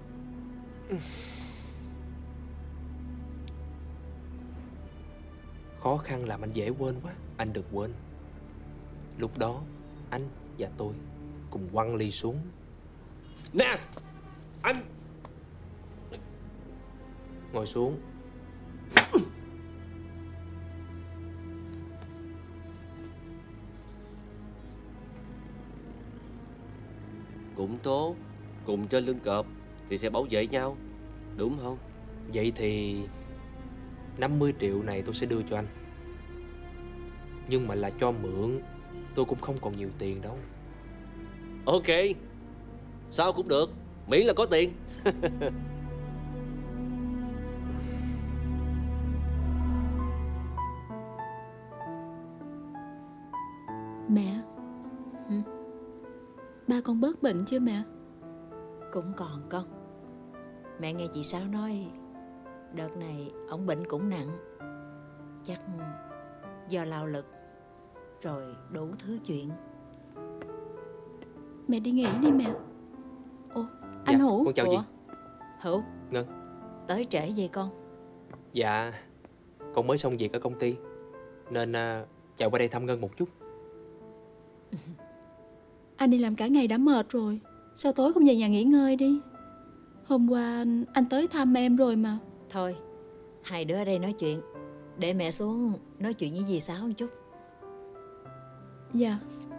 Khó khăn làm anh dễ quên quá. Anh đừng quên. Lúc đó anh và tôi cùng quăng Ly xuống. Nè, anh ngồi xuống. Cũng tốt. Cùng trên lưng cọp thì sẽ bảo vệ nhau, đúng không? Vậy thì năm mươi triệu này tôi sẽ đưa cho anh. Nhưng mà là cho mượn. Tôi cũng không còn nhiều tiền đâu. Ok, sao cũng được, miễn là có tiền. Mẹ. Ừ? Ba con bớt bệnh chưa mẹ? Cũng còn con. Mẹ nghe chị Sáu nói đợt này ổng bệnh cũng nặng. Chắc do lao lực rồi đủ thứ chuyện. Mẹ đi nghỉ đi mẹ. Ủa, anh Dạ, Hữu. con chào Ủa? chị. Hữu. Ngân. Tới trễ vậy con? Dạ, con mới xong việc ở công ty nên uh, chạy qua đây thăm Ngân một chút. Anh đi làm cả ngày đã mệt rồi. Sao tối không về nhà nghỉ ngơi đi? Hôm qua anh, anh tới thăm em rồi mà. Thôi, hai đứa ở đây nói chuyện. Để mẹ xuống nói chuyện với dì Sáu một chút. Dạ.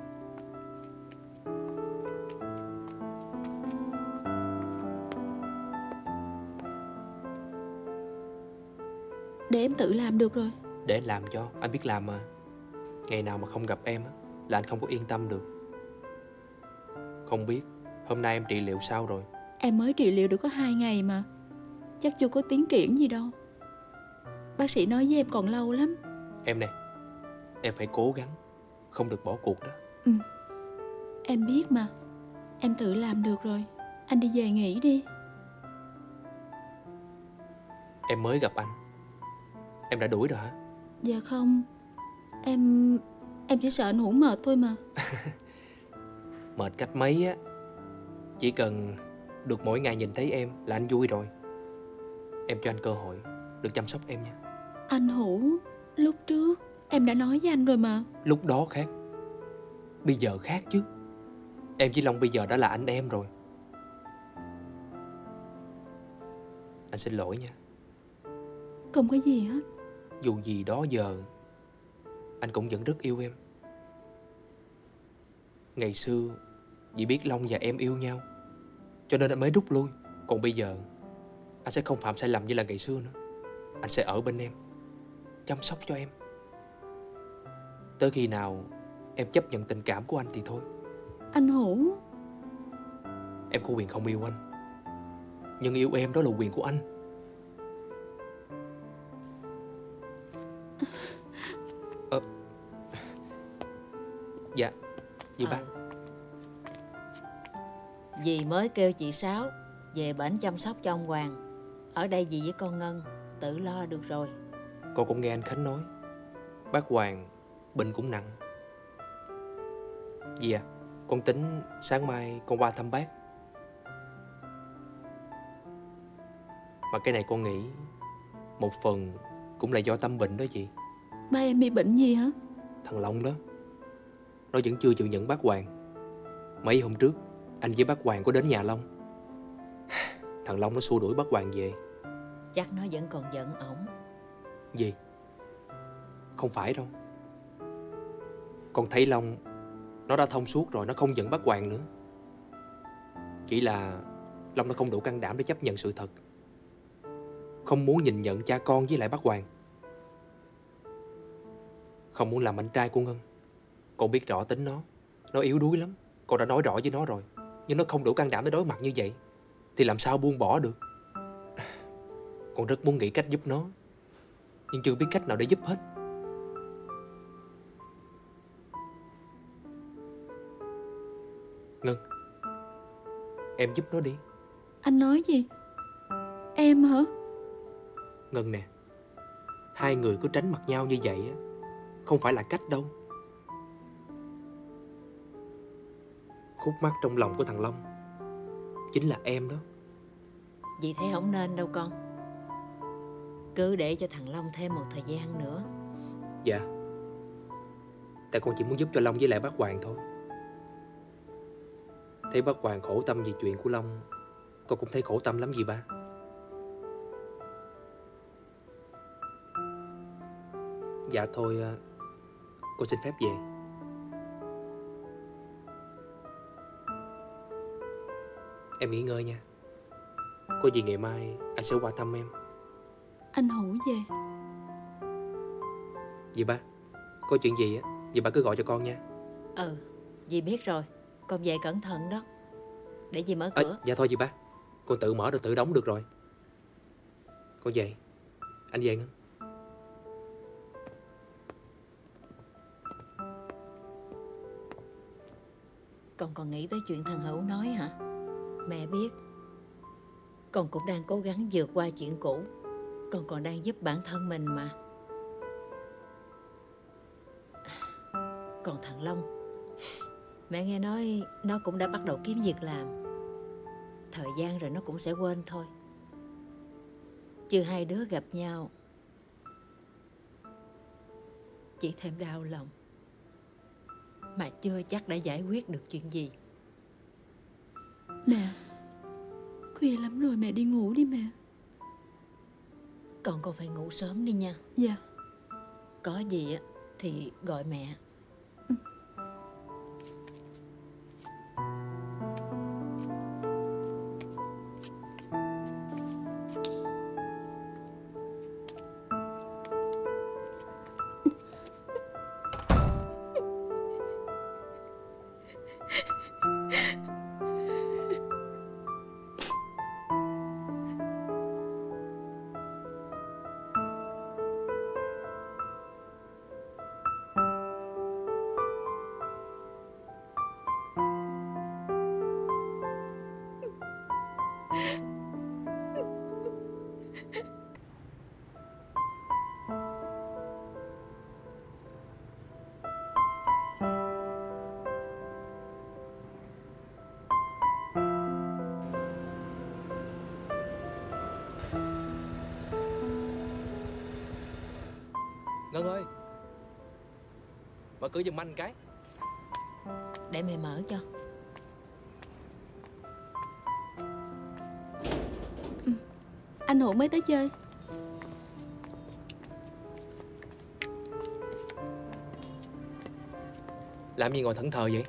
Để em tự làm được rồi. Để anh làm cho, anh biết làm mà. Ngày nào mà không gặp em á, là anh không có yên tâm được. Không biết hôm nay em trị liệu sao rồi? Em mới trị liệu được có hai ngày mà. Chắc chưa có tiến triển gì đâu. Bác sĩ nói với em còn lâu lắm. Em nè, em phải cố gắng, không được bỏ cuộc đó. Ừ. Em biết mà. Em tự làm được rồi. Anh đi về nghỉ đi. Em mới gặp anh, em đã đuổi rồi hả? Dạ không. Em Em chỉ sợ anh Hữu mệt thôi mà. Mệt cách mấy á, chỉ cần được mỗi ngày nhìn thấy em là anh vui rồi. Em cho anh cơ hội được chăm sóc em nha. Anh Hữu, lúc trước em đã nói với anh rồi mà. Lúc đó khác, bây giờ khác chứ. Em với Long bây giờ đã là anh em rồi. Anh xin lỗi nha. Không có gì hết. Dù gì đó giờ anh cũng vẫn rất yêu em. Ngày xưa vì biết Long và em yêu nhau cho nên anh mới rút lui. Còn bây giờ anh sẽ không phạm sai lầm như là ngày xưa nữa. Anh sẽ ở bên em, chăm sóc cho em. Tới khi nào em chấp nhận tình cảm của anh thì thôi. Anh Hữu, em có quyền không yêu anh, nhưng yêu em đó là quyền của anh. Ờ. Dạ, dì ba. Dì mới kêu chị Sáu về bển chăm sóc cho ông Hoàng. Ở đây dì với con Ngân tự lo được rồi. Con cũng nghe anh Khánh nói bác Hoàng bệnh cũng nặng. Dì à, con tính sáng mai con qua thăm bác. Mà cái này con nghĩ một phần cũng là do tâm bệnh đó chị. ba em bị bệnh gì hả? Thằng Long đó, nó vẫn chưa chịu nhận bác Hoàng. Mấy hôm trước anh với bác Hoàng có đến nhà Long. Thằng Long nó xua đuổi bác Hoàng về. Chắc nó vẫn còn giận ổng. Gì? Không phải đâu. Con thấy Long nó đã thông suốt rồi, nó không giận bác Hoàng nữa. Chỉ là Long nó không đủ can đảm để chấp nhận sự thật, không muốn nhìn nhận cha con với lại bác Hoàng, không muốn làm anh trai của Ngân. Con biết rõ tính nó, nó yếu đuối lắm. Con đã nói rõ với nó rồi, nhưng nó không đủ can đảm để đối mặt như vậy thì làm sao buông bỏ được. Con rất muốn nghĩ cách giúp nó, nhưng chưa biết cách nào để giúp hết. Ngân, em giúp nó đi. Anh nói gì? Em hả? Ngân nè, hai người cứ tránh mặt nhau như vậy á, không phải là cách đâu. Khúc mắc trong lòng của thằng Long chính là em đó. Dì thấy không nên đâu con. Cứ để cho thằng Long thêm một thời gian nữa. Dạ, tại con chỉ muốn giúp cho Long với lại bác Hoàng thôi. Thấy bác Hoàng khổ tâm vì chuyện của Long, con cũng thấy khổ tâm lắm gì ba. Dạ thôi, con xin phép về. Em nghỉ ngơi nha. Có gì ngày mai anh sẽ qua thăm em. Anh Hữu về. Dì ba, có chuyện gì á dì ba cứ gọi cho con nha. Ừ, dì biết rồi. Con về cẩn thận đó. Để dì mở cửa. À, dạ thôi dì ba, con tự mở rồi tự đóng được rồi. Con về. Anh về Ngân. Con còn nghĩ tới chuyện thằng Hữu nói hả? Mẹ biết con cũng đang cố gắng vượt qua chuyện cũ. Con còn đang giúp bản thân mình mà. Còn thằng Long, mẹ nghe nói nó cũng đã bắt đầu kiếm việc làm. Thời gian rồi nó cũng sẽ quên thôi. Chứ hai đứa gặp nhau chỉ thêm đau lòng, mà chưa chắc đã giải quyết được chuyện gì. Nè, khuya lắm rồi, mẹ đi ngủ đi mẹ. Con còn phải ngủ sớm đi nha. Dạ. Có gì á thì gọi mẹ. Ngân ơi, mở cửa giùm anh cái. Để mẹ mở cho. Ừ. Anh Hữu mới tới chơi. Làm gì ngồi thẫn thờ vậy?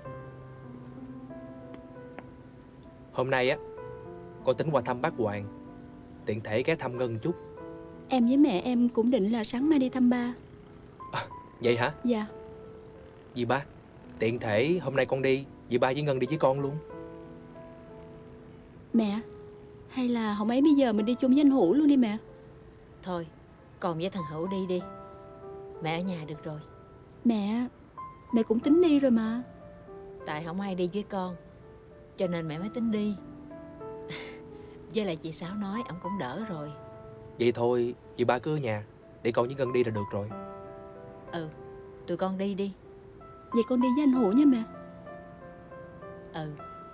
Hôm nay á, con tính qua thăm bác Hoàng, tiện thể ghé thăm Ngân chút. Em với mẹ em cũng định là sáng mai đi thăm ba. À, vậy hả? Dạ. Dì ba, tiện thể hôm nay con đi, dì ba với Ngân đi với con luôn. Mẹ, hay là hôm ấy bây giờ mình đi chung với anh Hữu luôn đi mẹ. Thôi, con với thằng Hữu đi đi. Mẹ ở nhà được rồi. Mẹ, mẹ cũng tính đi rồi mà. Tại không ai đi với con, cho nên mẹ mới tính đi. Với lại chị Sáu nói ông cũng đỡ rồi. Vậy thôi, dì ba cứ ở nhà, để con với Ngân đi là được rồi. Ừ, tụi con đi đi. Vậy con đi với anh Hữu nha mẹ. Ừ.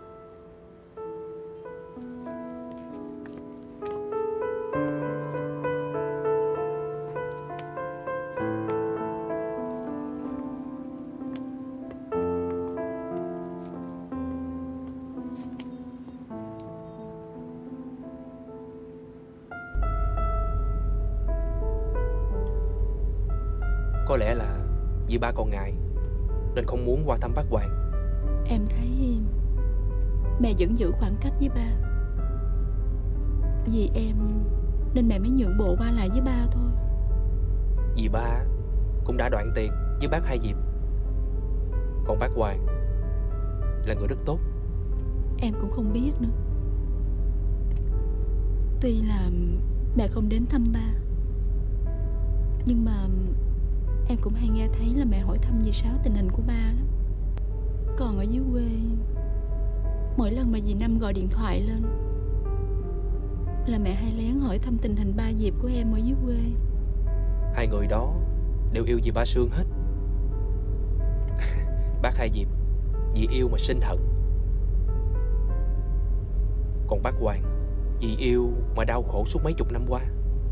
Có lẽ là dì ba còn ngại nên không muốn qua thăm bác Hoàng. Em thấy mẹ vẫn giữ khoảng cách với ba. Vì em nên mẹ mới nhượng bộ qua lại với ba thôi. Dì ba cũng đã đoạn tuyệt với bác Hai Diệp. Còn bác Hoàng là người rất tốt. Em cũng không biết nữa. Tuy là mẹ không đến thăm ba, nhưng mà em cũng hay nghe thấy là mẹ hỏi thăm dì Sáu tình hình của ba lắm. Còn ở dưới quê, mỗi lần mà dì Năm gọi điện thoại lên là mẹ hay lén hỏi thăm tình hình ba Diệp của em ở dưới quê. Hai người đó đều yêu dì ba Sương hết. Bác Hai Diệp vì yêu mà sinh hận, còn bác Hoàng vì yêu mà đau khổ suốt mấy chục năm qua.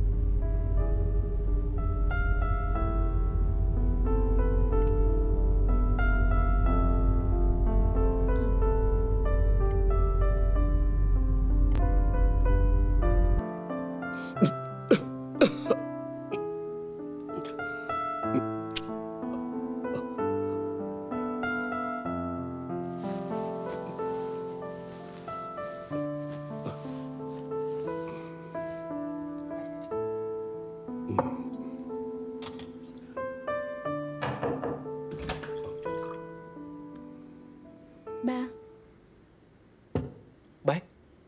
Ba. Bác.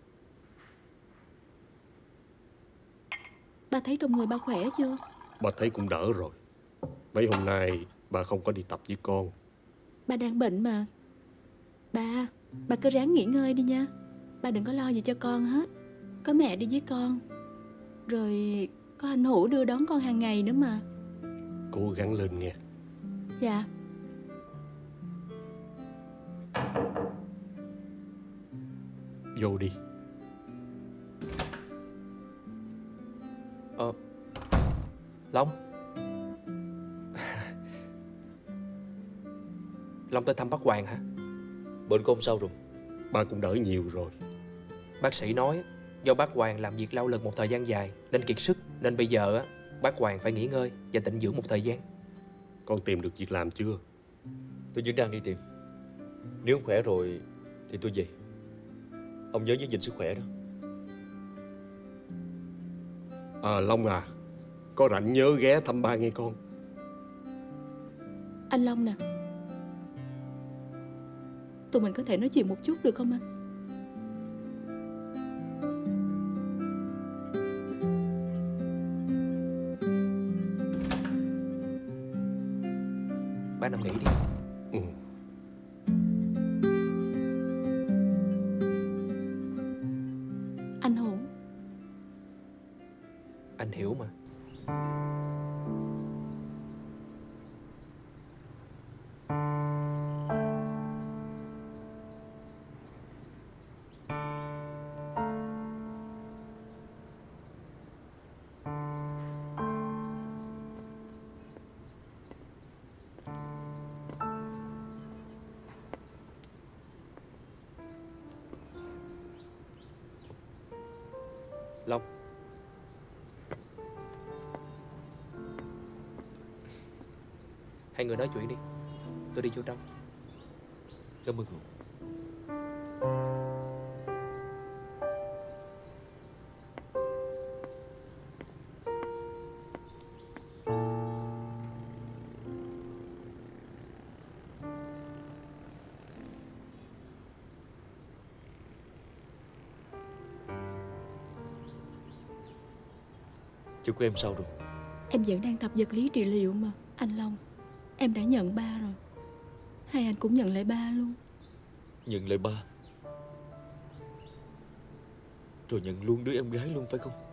Ba thấy trong người ba khỏe chưa? Bà thấy cũng đỡ rồi. Mấy hôm nay bà không có đi tập với con. Ba đang bệnh mà. Ba, ba cứ ráng nghỉ ngơi đi nha. Ba đừng có lo gì cho con hết. Có mẹ đi với con, rồi có anh Hữu đưa đón con hàng ngày nữa mà. Cố gắng lên nghe. Dạ. Vô đi. Ờ Long. Long tới thăm bác Hoàng hả? Bệnh của ông sao rồi? Ba cũng đỡ nhiều rồi. Bác sĩ nói do bác Hoàng làm việc lao lực một thời gian dài nên kiệt sức, nên bây giờ á bác Hoàng phải nghỉ ngơi và tĩnh dưỡng một thời gian. Con tìm được việc làm chưa? Tôi vẫn đang đi tìm. Nếu ông khỏe rồi thì tôi về. Ông nhớ giữ gìn sức khỏe đó. À Long à, có rảnh nhớ ghé thăm ba nghe con. Anh Long nè, tụi mình có thể nói chuyện một chút được không anh? Bác nằm nghỉ đi. Ừ. Anh Hữu. Anh hiểu mà. Long. Hai người nói chuyện đi, tôi đi vô trong. Cảm ơn cậu. Chú của em sao rồi? Em vẫn đang tập vật lý trị liệu mà anh Long. Em đã nhận ba rồi. Hai anh cũng nhận lại ba luôn. Nhận lại ba? Rồi nhận luôn đứa em gái luôn phải không?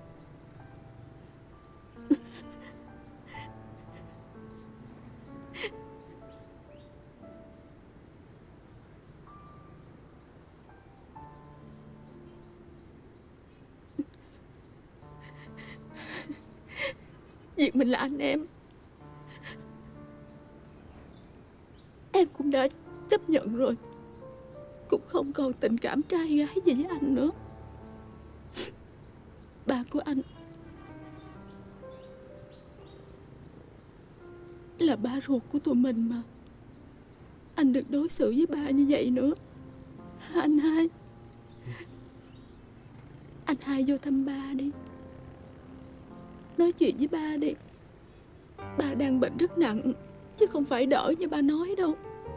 Việc mình là anh em, em cũng đã chấp nhận rồi. Cũng không còn tình cảm trai gái gì với anh nữa. Ba của anh là ba ruột của tụi mình mà. Anh đừng đối xử với ba như vậy nữa. Anh hai, anh hai vô thăm ba đi. Nói chuyện với ba đi. Ba đang bệnh rất nặng, chứ không phải đỡ như ba nói đâu.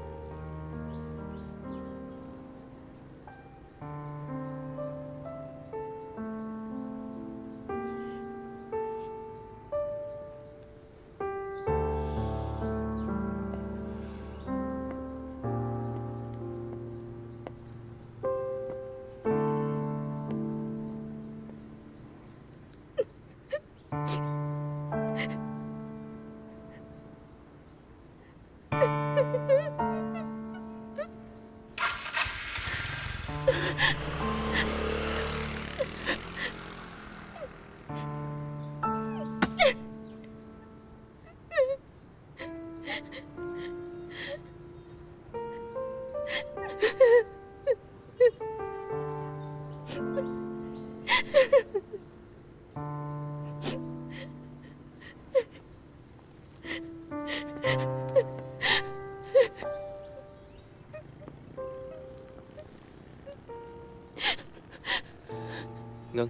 Ngân.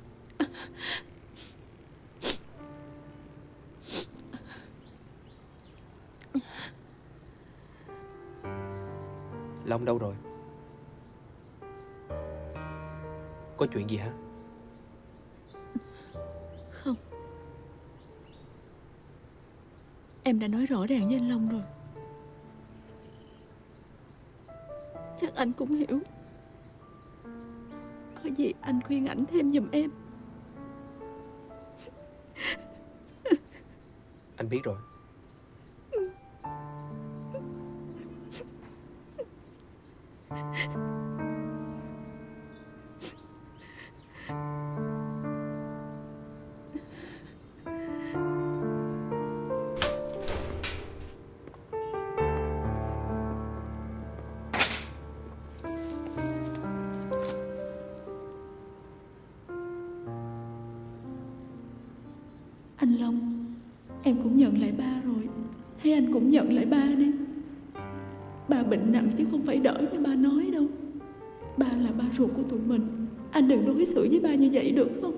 Long đâu rồi? Có chuyện gì hả? Không. Em đã nói rõ ràng với anh Long rồi. Chắc anh cũng hiểu. Có gì anh khuyên ảnh thêm giùm em. Anh biết rồi. Anh Long, em cũng nhận lại ba rồi. Hay anh cũng nhận lại ba đi. Ba bệnh nặng chứ không phải đỡ như ba nói đâu. Ba là ba ruột của tụi mình. Anh đừng đối xử với ba như vậy được không?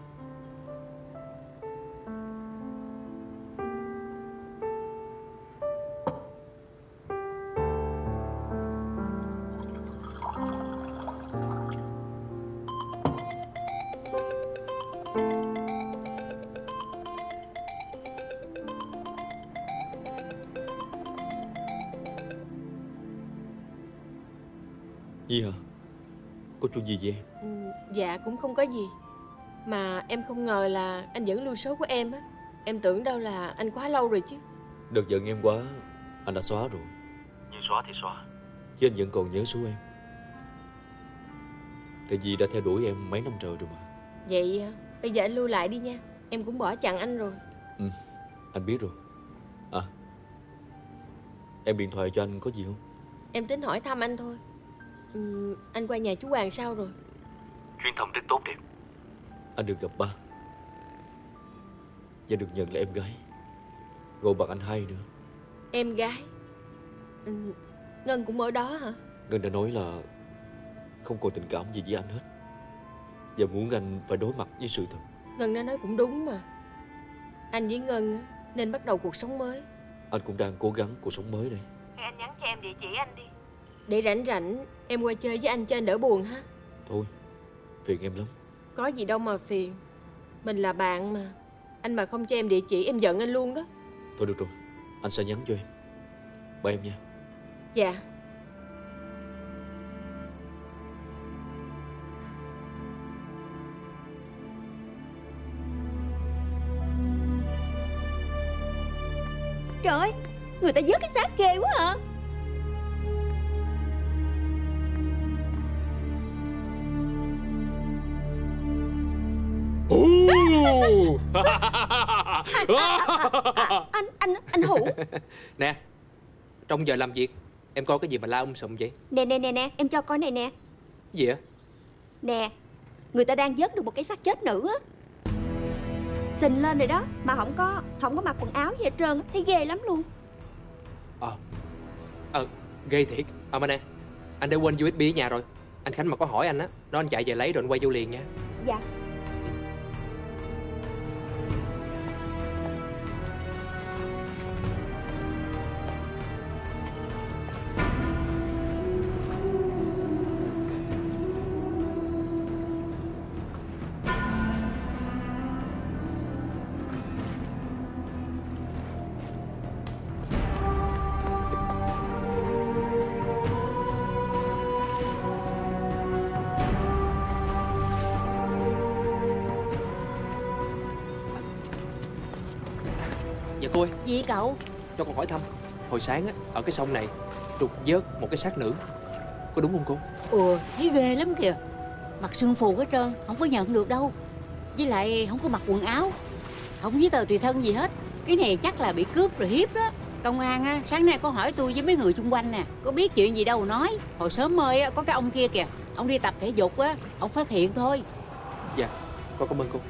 Nhi hả? Có chuyện gì vậy em? Ừ, dạ cũng không có gì. Mà em không ngờ là anh vẫn lưu số của em á. Em tưởng đâu là anh quá lâu rồi chứ. Đợt giận em quá, anh đã xóa rồi. Nhưng xóa thì xóa, chứ anh vẫn còn nhớ số em. Tại vì đã theo đuổi em mấy năm trời rồi mà. Vậy bây giờ anh lưu lại đi nha. Em cũng bỏ chặn anh rồi. Ừ, anh biết rồi. À, em điện thoại cho anh có gì không? Em tính hỏi thăm anh thôi. Ừ, anh qua nhà chú Hoàng sao rồi? Chuyến thăm rất tốt đẹp. anh được gặp ba và được nhận là em gái, gọi bằng anh hai nữa. Em gái? Ừ, Ngân cũng ở đó hả? Ngân đã nói là không còn tình cảm gì với anh hết, và muốn anh phải đối mặt với sự thật. Ngân đã nói cũng đúng mà. Anh với Ngân nên bắt đầu cuộc sống mới. Anh cũng đang cố gắng cuộc sống mới đây. Hay anh nhắn cho em địa chỉ anh đi, để rảnh rảnh em qua chơi với anh cho anh đỡ buồn ha. Thôi, phiền em lắm. Có gì đâu mà phiền, mình là bạn mà. Anh mà không cho em địa chỉ em giận anh luôn đó. Thôi được rồi, anh sẽ nhắn cho em. Bye em nha. Dạ. Trời ơi, người ta vớt cái xác ghê quá hả? Anh, anh, anh Hữu. Nè, trong giờ làm việc em coi cái gì mà la um sùm vậy? Nè nè nè nè, em cho coi này nè. Cái gì á? Nè, người ta đang vớt được một cái xác chết nữ á. Xình lên rồi đó, mà không có không có mặc quần áo gì hết trơn á, thấy ghê lắm luôn. Ờ, ờ, ghê thiệt. Ờ mà nè, anh đã quên u ét bê ở nhà rồi. Anh Khánh mà có hỏi anh á, nó anh chạy về lấy rồi anh quay vô liền nha. Dạ. Dạ cô ơi. Gì cậu? Cho con hỏi thăm. Hồi sáng á, ở cái sông này trục vớt một cái xác nữ, có đúng không cô? Ừ, thấy ghê lắm kìa. Mặt sưng phù hết trơn, không có nhận được đâu. Với lại không có mặc quần áo, không giấy tờ tùy thân gì hết. Cái này chắc là bị cướp rồi hiếp đó. Công an á, sáng nay có hỏi tôi với mấy người xung quanh nè, có biết chuyện gì đâu nói. Hồi sớm mơi á, có cái ông kia kìa, ông đi tập thể dục á, ông phát hiện thôi. Dạ, con cảm ơn cô.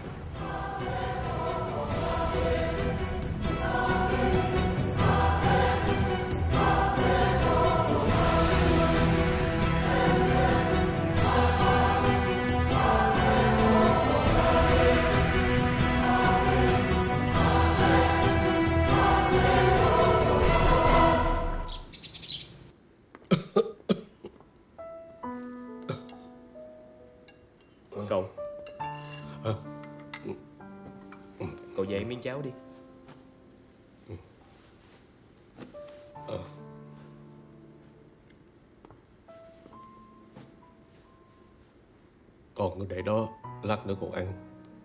Cậu à. Cậu về miếng cháo đi. à. Con cứ để đó, lát nữa con ăn.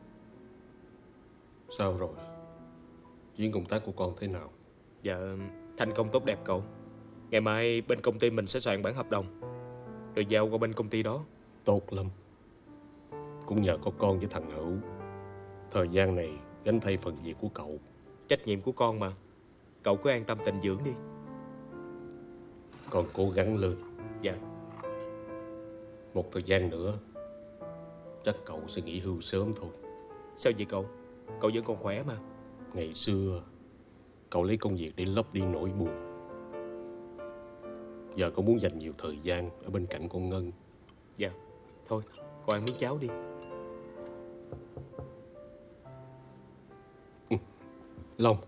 Sao rồi? Chuyến công tác của con thế nào? Dạ, thành công tốt đẹp cậu. Ngày mai bên công ty mình sẽ soạn bản hợp đồng rồi giao qua bên công ty đó. Tốt lắm. Cũng nhờ có con với thằng Hữu, thời gian này gánh thay phần việc của cậu. Trách nhiệm của con mà, cậu cứ an tâm tịnh dưỡng đi. Con cố gắng lên. Dạ. Một thời gian nữa chắc cậu sẽ nghỉ hưu sớm thôi. Sao vậy cậu? Cậu vẫn còn khỏe mà. Ngày xưa cậu lấy công việc để lấp đi nỗi buồn. Giờ cậu muốn dành nhiều thời gian ở bên cạnh con Ngân. Dạ. Thôi, con ăn miếng cháo đi. Ừ. Long,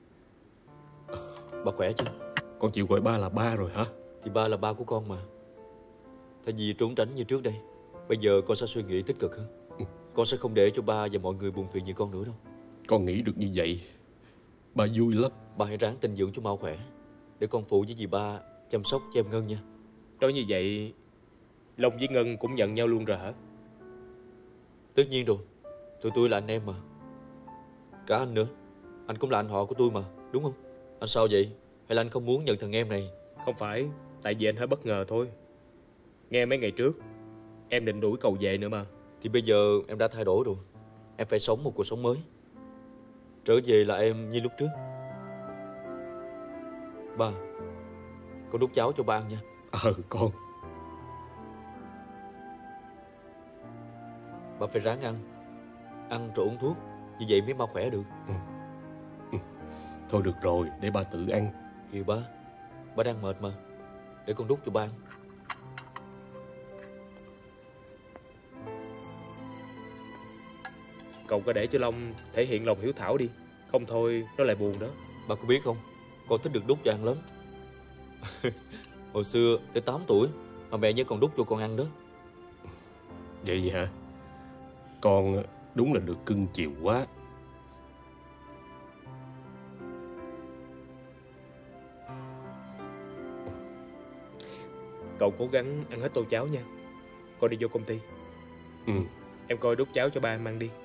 Bà khỏe chứ? con chịu gọi ba là ba rồi hả? Thì ba là ba của con mà. Thay vì trốn tránh như trước đây, bây giờ con sẽ suy nghĩ tích cực hơn. ừ. Con sẽ không để cho ba và mọi người buồn phiền như con nữa đâu. Con nghĩ được như vậy ba vui lắm. Ba hãy ráng tinh dưỡng cho mau khỏe, để con phụ với dì ba chăm sóc cho em Ngân nha. Nói như vậy Long với Ngân cũng nhận nhau luôn rồi hả? Tất nhiên rồi, tụi tôi là anh em mà. Cả anh nữa, anh cũng là anh họ của tôi mà, đúng không? Anh sao vậy? Hay là anh không muốn nhận thằng em này? Không phải, tại vì anh hơi bất ngờ thôi. Nghe mấy ngày trước em định đuổi cậu về nữa mà. Thì bây giờ em đã thay đổi rồi. Em phải sống một cuộc sống mới. Trở về là em như lúc trước. Ba, con đút cháo cho ba ăn nha. Ờ con. Ba phải ráng ăn, Ăn rồi uống thuốc, như vậy mới mau khỏe được. Ừ. Ừ. Thôi được rồi, để ba tự ăn. Kìa ba, ba đang mệt mà, để con đút cho ba ăn. Cậu có để cho Long thể hiện lòng hiếu thảo đi, không thôi nó lại buồn đó. Ba có biết không, con thích được đút cho ăn lắm. Hồi xưa tới tám tuổi mà mẹ nhớ còn đút cho con ăn đó. Vậy hả? Con đúng là được cưng chiều quá. Cậu cố gắng ăn hết tô cháo nha. Con đi vô công ty. Ừ. Em coi đút cháo cho ba em ăn đi.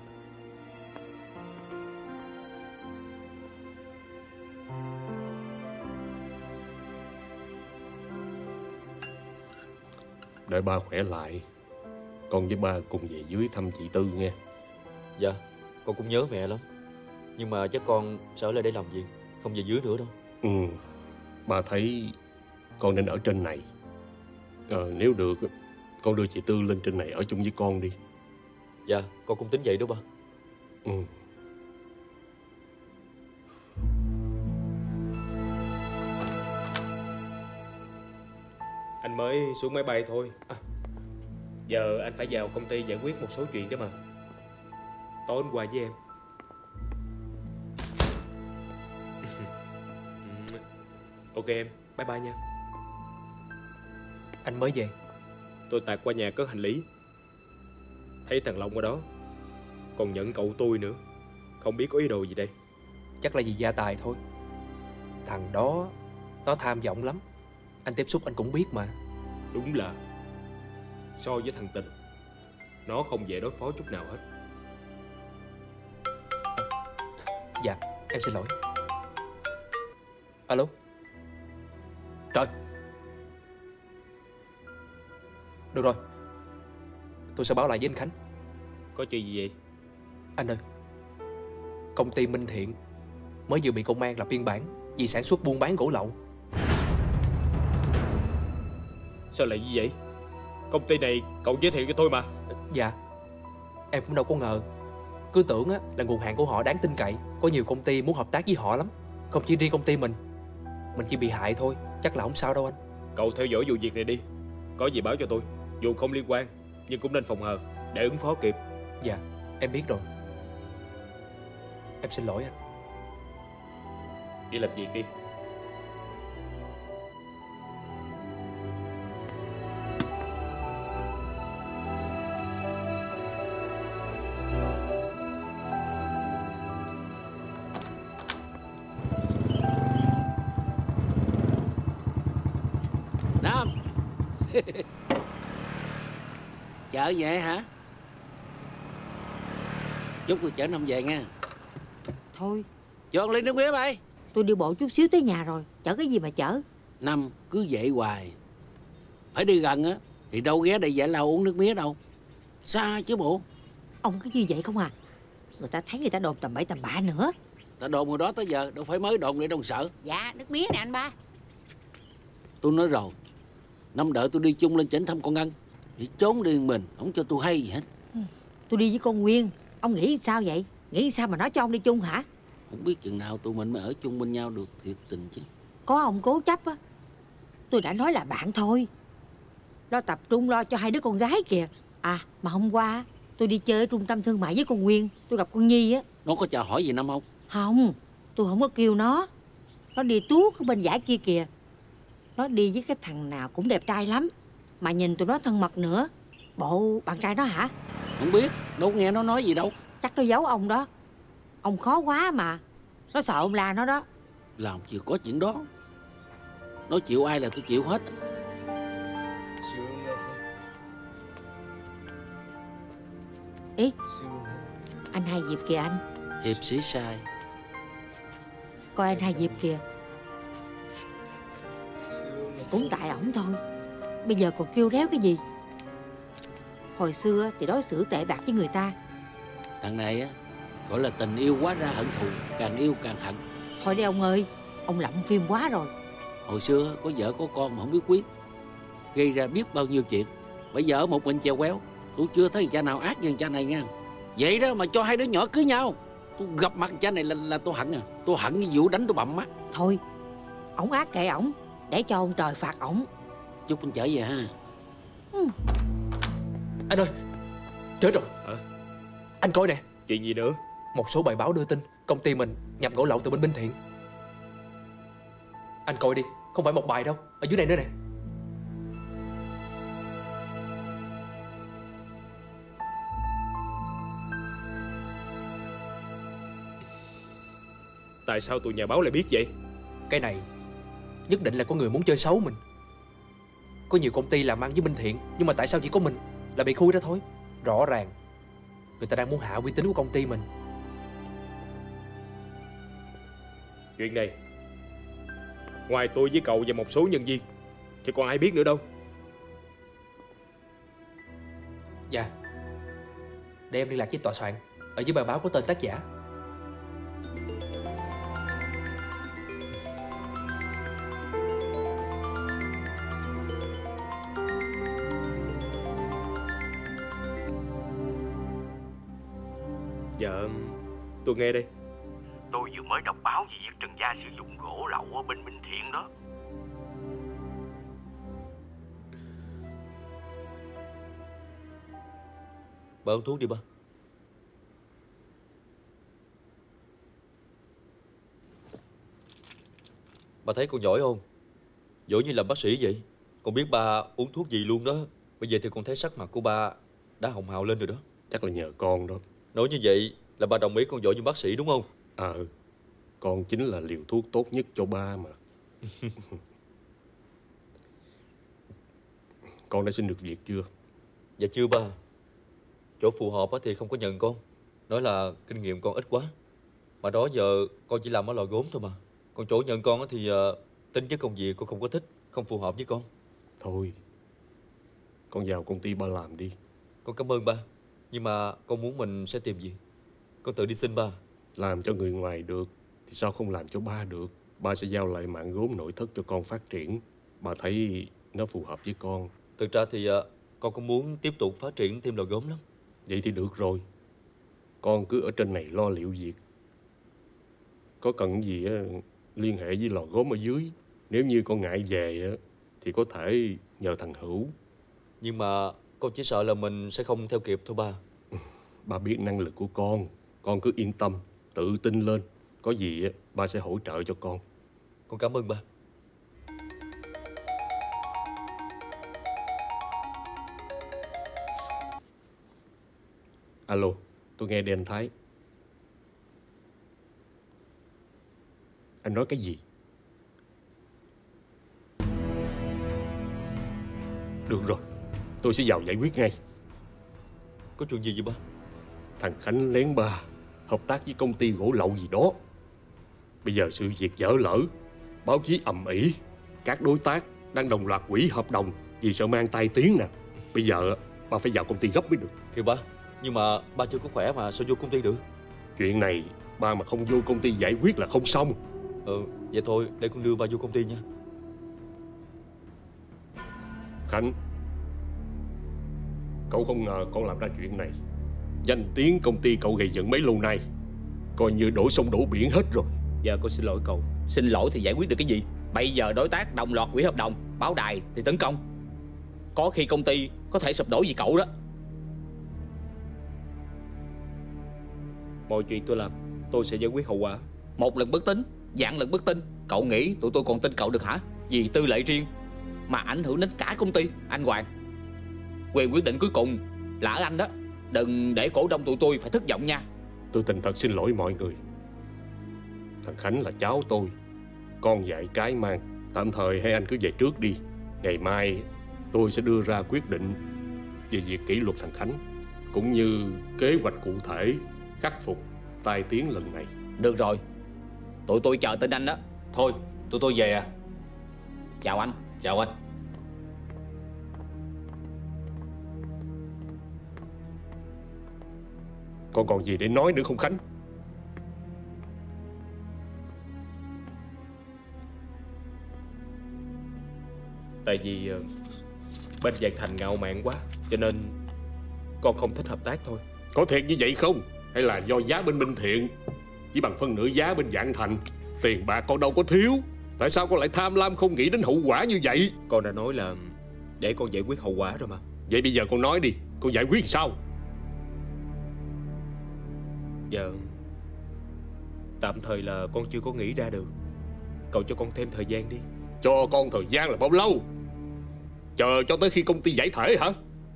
Đợi ba khỏe lại, con với ba cùng về dưới thăm chị Tư nghe. Dạ, con cũng nhớ mẹ lắm. Nhưng mà chắc con sẽ ở lại đây làm gì, không về dưới nữa đâu. Ừ, ba thấy con nên ở trên này. Ờ, nếu được, con đưa chị Tư lên trên này ở chung với con đi. Dạ, con cũng tính vậy đó ba. Ừ. Anh mới xuống máy bay thôi. À, giờ anh phải vào công ty giải quyết một số chuyện đó mà. Tối anh qua với em. Ok em, bye bye nha. Anh mới về. Tôi tạt qua nhà cất hành lý, thấy thằng Long ở đó, còn nhận cậu tôi nữa. Không biết có ý đồ gì đây. Chắc là vì gia tài thôi. Thằng đó nó tham vọng lắm. Anh tiếp xúc anh cũng biết mà. Đúng là so với thằng Tình, nó không dễ đối phó chút nào hết. Dạ, em xin lỗi. Alo. Trời. Được rồi, tôi sẽ báo lại với anh Khánh. Có chuyện gì vậy? Anh ơi, công ty Minh Thiện mới vừa bị công an lập biên bản vì sản xuất buôn bán gỗ lậu. Sao lại như vậy? Công ty này cậu giới thiệu cho tôi mà. Dạ, em cũng đâu có ngờ. Cứ tưởng á, là nguồn hàng của họ đáng tin cậy. Có nhiều công ty muốn hợp tác với họ lắm. Không chỉ riêng công ty mình. Mình chỉ bị hại thôi, chắc là không sao đâu anh. Cậu theo dõi vụ việc này đi. Có gì báo cho tôi. Dù không liên quan, nhưng cũng nên phòng hờ để ứng phó kịp. Dạ, em biết rồi. Em xin lỗi anh. Đi làm việc đi. Nam. Chợ về hả? Chút tôi chở Năm về nha. Thôi cho con ly nước mía bay. Tôi đi bộ chút xíu tới nhà rồi. Chở cái gì mà chở. Năm cứ vậy hoài. Phải đi gần á thì đâu ghé đây giải lao uống nước mía đâu. Xa chứ bộ. Ông cứ như vậy không à. Người ta thấy người ta đồn tầm bậy tầm bạ nữa. Ta đồn hồi đó tới giờ đâu phải mới đồn để đâu sợ. Dạ nước mía nè anh ba. Tôi nói rồi, Năm đợi tôi đi chung lên chỉnh thăm con Ngân thì trốn đi mình, không cho tôi hay gì hết. Tôi đi với con Nguyên. Ông nghĩ sao vậy? Nghĩ sao mà nói cho ông đi chung hả? Không biết chừng nào tụi mình mới ở chung bên nhau được thiệt tình chứ. Có ông cố chấp á. Tôi đã nói là bạn thôi. Lo tập trung lo cho hai đứa con gái kìa. À mà hôm qua tôi đi chơi ở trung tâm thương mại với con Nguyên. Tôi gặp con Nhi á. Nó có chào hỏi gì Năm không? Không, tôi không có kêu nó. Nó đi tuốt ở bên dãy kia kìa. Nó đi với cái thằng nào cũng đẹp trai lắm. Mà nhìn tụi nó thân mật nữa. Bộ bạn trai nó hả? Không biết, đâu nghe nó nói gì đâu. Chắc nó giấu ông đó. Ông khó quá mà. Nó sợ ông la nó đó. Làm chịu có chuyện đó. Nó chịu ai là tôi chịu hết. Ý, anh Hai Diệp kìa anh. Hiệp sĩ sai. Coi anh Hai Diệp kìa. Cũng tại ổng thôi. Bây giờ còn kêu réo cái gì. Hồi xưa thì đối xử tệ bạc với người ta. Thằng này á gọi là tình yêu quá ra hận thù. Càng yêu càng hận. Thôi đi ông ơi. Ông lậm phim quá rồi. Hồi xưa có vợ có con mà không biết quý, gây ra biết bao nhiêu chuyện. Bây giờ ở một mình chèo quéo. Tôi chưa thấy cha nào ác như cha này nha. Vậy đó mà cho hai đứa nhỏ cưới nhau. Tôi gặp mặt cha này là, là tôi hận à. Tôi hận cái vụ đánh tôi bầm mắt. Thôi, ổng ác kệ ổng, để cho ông trời phạt ổng. Chúc anh trở về ha. Ừ. Anh ơi, chết rồi. à. Anh coi nè. Chuyện gì nữa? Một số bài báo đưa tin công ty mình nhập gỗ lậu từ bên Minh Thiện. Anh coi đi, không phải một bài đâu, ở dưới này nữa nè. Tại sao tụi nhà báo lại biết vậy? Cái này nhất định là có người muốn chơi xấu mình. Có nhiều công ty làm ăn với Minh Thiện, nhưng mà tại sao chỉ có mình là bị khui ra thôi? Rõ ràng người ta đang muốn hạ uy tín của công ty mình. Chuyện này ngoài tôi với cậu và một số nhân viên thì còn ai biết nữa đâu. Dạ, để em liên lạc với tòa soạn. Ở dưới bài báo có tên tác giả. Dạ, tôi nghe đây. Tôi vừa mới đọc báo về việc Trần Gia sử dụng gỗ lậu ở bên Minh Thiện đó. Bà uống thuốc đi ba. Bà thấy con giỏi không? Giỏi như làm bác sĩ vậy. Con biết ba uống thuốc gì luôn đó. Bây giờ thì con thấy sắc mặt của ba đã hồng hào lên rồi đó. Chắc là nhờ con đó. Nói như vậy là ba đồng ý con giỏi như bác sĩ đúng không? Ờ, con chính là liều thuốc tốt nhất cho ba mà. Con đã xin được việc chưa? Dạ chưa ba. Chỗ phù hợp thì không có nhận con. Nói là kinh nghiệm con ít quá. Mà đó giờ con chỉ làm ở lò gốm thôi mà. Còn chỗ nhận con thì tính chất công việc con không có thích, không phù hợp với con. Thôi, con vào công ty ba làm đi. Con cảm ơn ba. Nhưng mà con muốn mình sẽ tìm gì? Con tự đi xin ba. Làm cho người ngoài được thì sao không làm cho ba được? Ba sẽ giao lại mạng gốm nội thất cho con phát triển. Ba thấy nó phù hợp với con. Thực ra thì con cũng muốn tiếp tục phát triển thêm lò gốm lắm. Vậy thì được rồi. Con cứ ở trên này lo liệu việc. Có cần gì á, liên hệ với lò gốm ở dưới. Nếu như con ngại về á, thì có thể nhờ thằng Hữu. Nhưng mà con chỉ sợ là mình sẽ không theo kịp thôi ba. Ba biết năng lực của con. Con cứ yên tâm, tự tin lên. Có gì á, ba sẽ hỗ trợ cho con. Con cảm ơn ba. Alo, tôi nghe đây anh Thái. Anh nói cái gì? Được rồi, tôi sẽ vào giải quyết ngay. Có chuyện gì vậy ba? Thằng Khánh lén ba hợp tác với công ty gỗ lậu gì đó. Bây giờ sự việc dở lỡ, báo chí ầm ĩ, các đối tác đang đồng loạt hủy hợp đồng vì sợ mang tai tiếng nè. Bây giờ ba phải vào công ty gấp mới được. Kìa ba, nhưng mà ba chưa có khỏe mà sao vô công ty được? Chuyện này ba mà không vô công ty giải quyết là không xong. Ừ, vậy thôi để con đưa ba vô công ty nha. Khánh, cậu không ngờ con làm ra chuyện này. Danh tiếng công ty cậu gây dựng mấy lâu nay coi như đổ sông đổ biển hết rồi. Dạ con xin lỗi cậu. Xin lỗi thì giải quyết được cái gì? Bây giờ đối tác đồng loạt hủy hợp đồng, báo đài thì tấn công. Có khi công ty có thể sụp đổ vì cậu đó. Mọi chuyện tôi làm, tôi sẽ giải quyết hậu quả. Một lần bất tín, vạn lần bất tin. Cậu nghĩ tụi tôi còn tin cậu được hả? Vì tư lệ riêng mà ảnh hưởng đến cả công ty. Anh Hoàng, quyền quyết định cuối cùng là ở anh đó. Đừng để cổ đông tụi tôi phải thất vọng nha. Tôi thành thật xin lỗi mọi người. Thằng Khánh là cháu tôi, con dạy cái mang. Tạm thời hai anh cứ về trước đi. Ngày mai tôi sẽ đưa ra quyết định về việc kỷ luật thằng Khánh, cũng như kế hoạch cụ thể khắc phục tai tiếng lần này. Được rồi, tụi tôi chờ tin anh đó. Thôi tụi tôi về à. Chào anh. Chào anh. Con còn gì để nói nữa không Khánh? Tại vì uh, bên Vạn Thành ngạo mạn quá, cho nên con không thích hợp tác thôi. Có thiệt như vậy không? Hay là do giá bên Minh Thiện chỉ bằng phân nửa giá bên Vạn Thành? Tiền bạc con đâu có thiếu, tại sao con lại tham lam không nghĩ đến hậu quả như vậy? Con đã nói là để con giải quyết hậu quả rồi mà. Vậy bây giờ con nói đi, con giải quyết sao? Giờ tạm thời là con chưa có nghĩ ra được. Cậu cho con thêm thời gian đi. Cho con thời gian là bao lâu? Chờ cho tới khi công ty giải thể hả?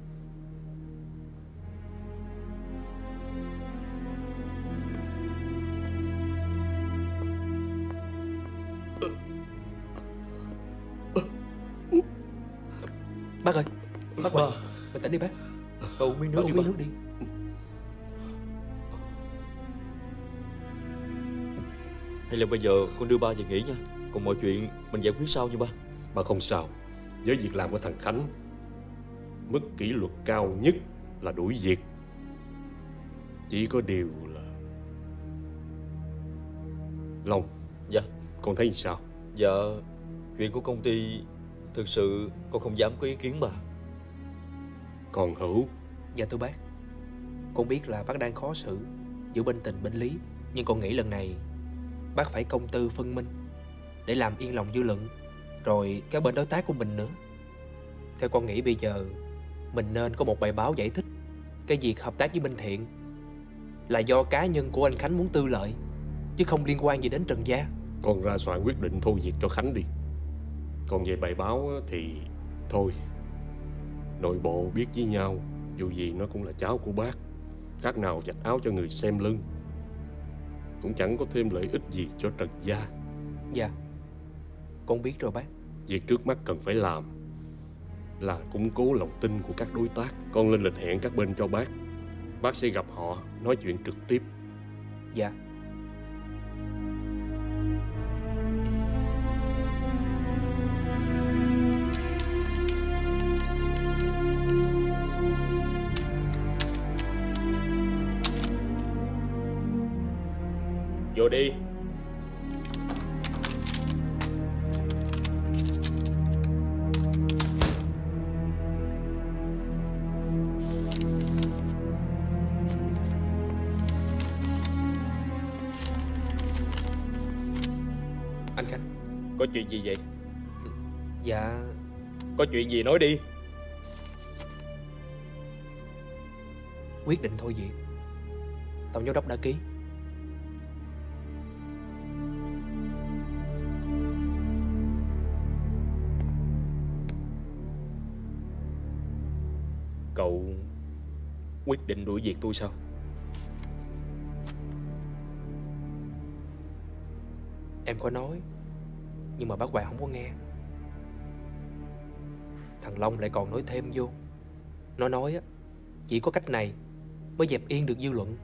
Bác ơi, bác Hoàng, bình tĩnh đi bác. Bác uống miếng nước bác đi uống bác. miếng nước đi. Hay là bây giờ con đưa ba về nghỉ nha. Còn mọi chuyện mình giải quyết sau nha ba. Ba không sao. Với việc làm của thằng Khánh, mức kỷ luật cao nhất là đuổi việc. Chỉ có điều là... Long. Dạ. Con thấy sao? Dạ, chuyện của công ty thực sự con không dám có ý kiến bà. Còn Hữu? Dạ thưa bác, con biết là bác đang khó xử giữa bên tình bên lý, nhưng con nghĩ lần này bác phải công tư phân minh để làm yên lòng dư luận, rồi các bên đối tác của mình nữa. Theo con nghĩ bây giờ mình nên có một bài báo giải thích cái việc hợp tác với Minh Thiện là do cá nhân của anh Khánh muốn tư lợi, chứ không liên quan gì đến Trần Gia. Con ra soạn quyết định thôi việc cho Khánh đi. Còn về bài báo thì thôi, nội bộ biết với nhau, dù gì nó cũng là cháu của bác, khác nào vạch áo cho người xem lưng, cũng chẳng có thêm lợi ích gì cho Trần Gia. Dạ, con biết rồi bác. Việc trước mắt cần phải làm là củng cố lòng tin của các đối tác. Con lên lịch hẹn các bên cho bác. Bác sẽ gặp họ nói chuyện trực tiếp. Dạ. Vô đi. Anh Khánh. Có chuyện gì vậy? Dạ, có chuyện gì nói đi. Quyết định thôi việc tổng giám đốc đã ký. Cậu quyết định đuổi việc tôi sao? Em có nói, nhưng mà bác Hoàng không có nghe. Thằng Long lại còn nói thêm vô. Nó nói á, chỉ có cách này mới dẹp yên được dư luận.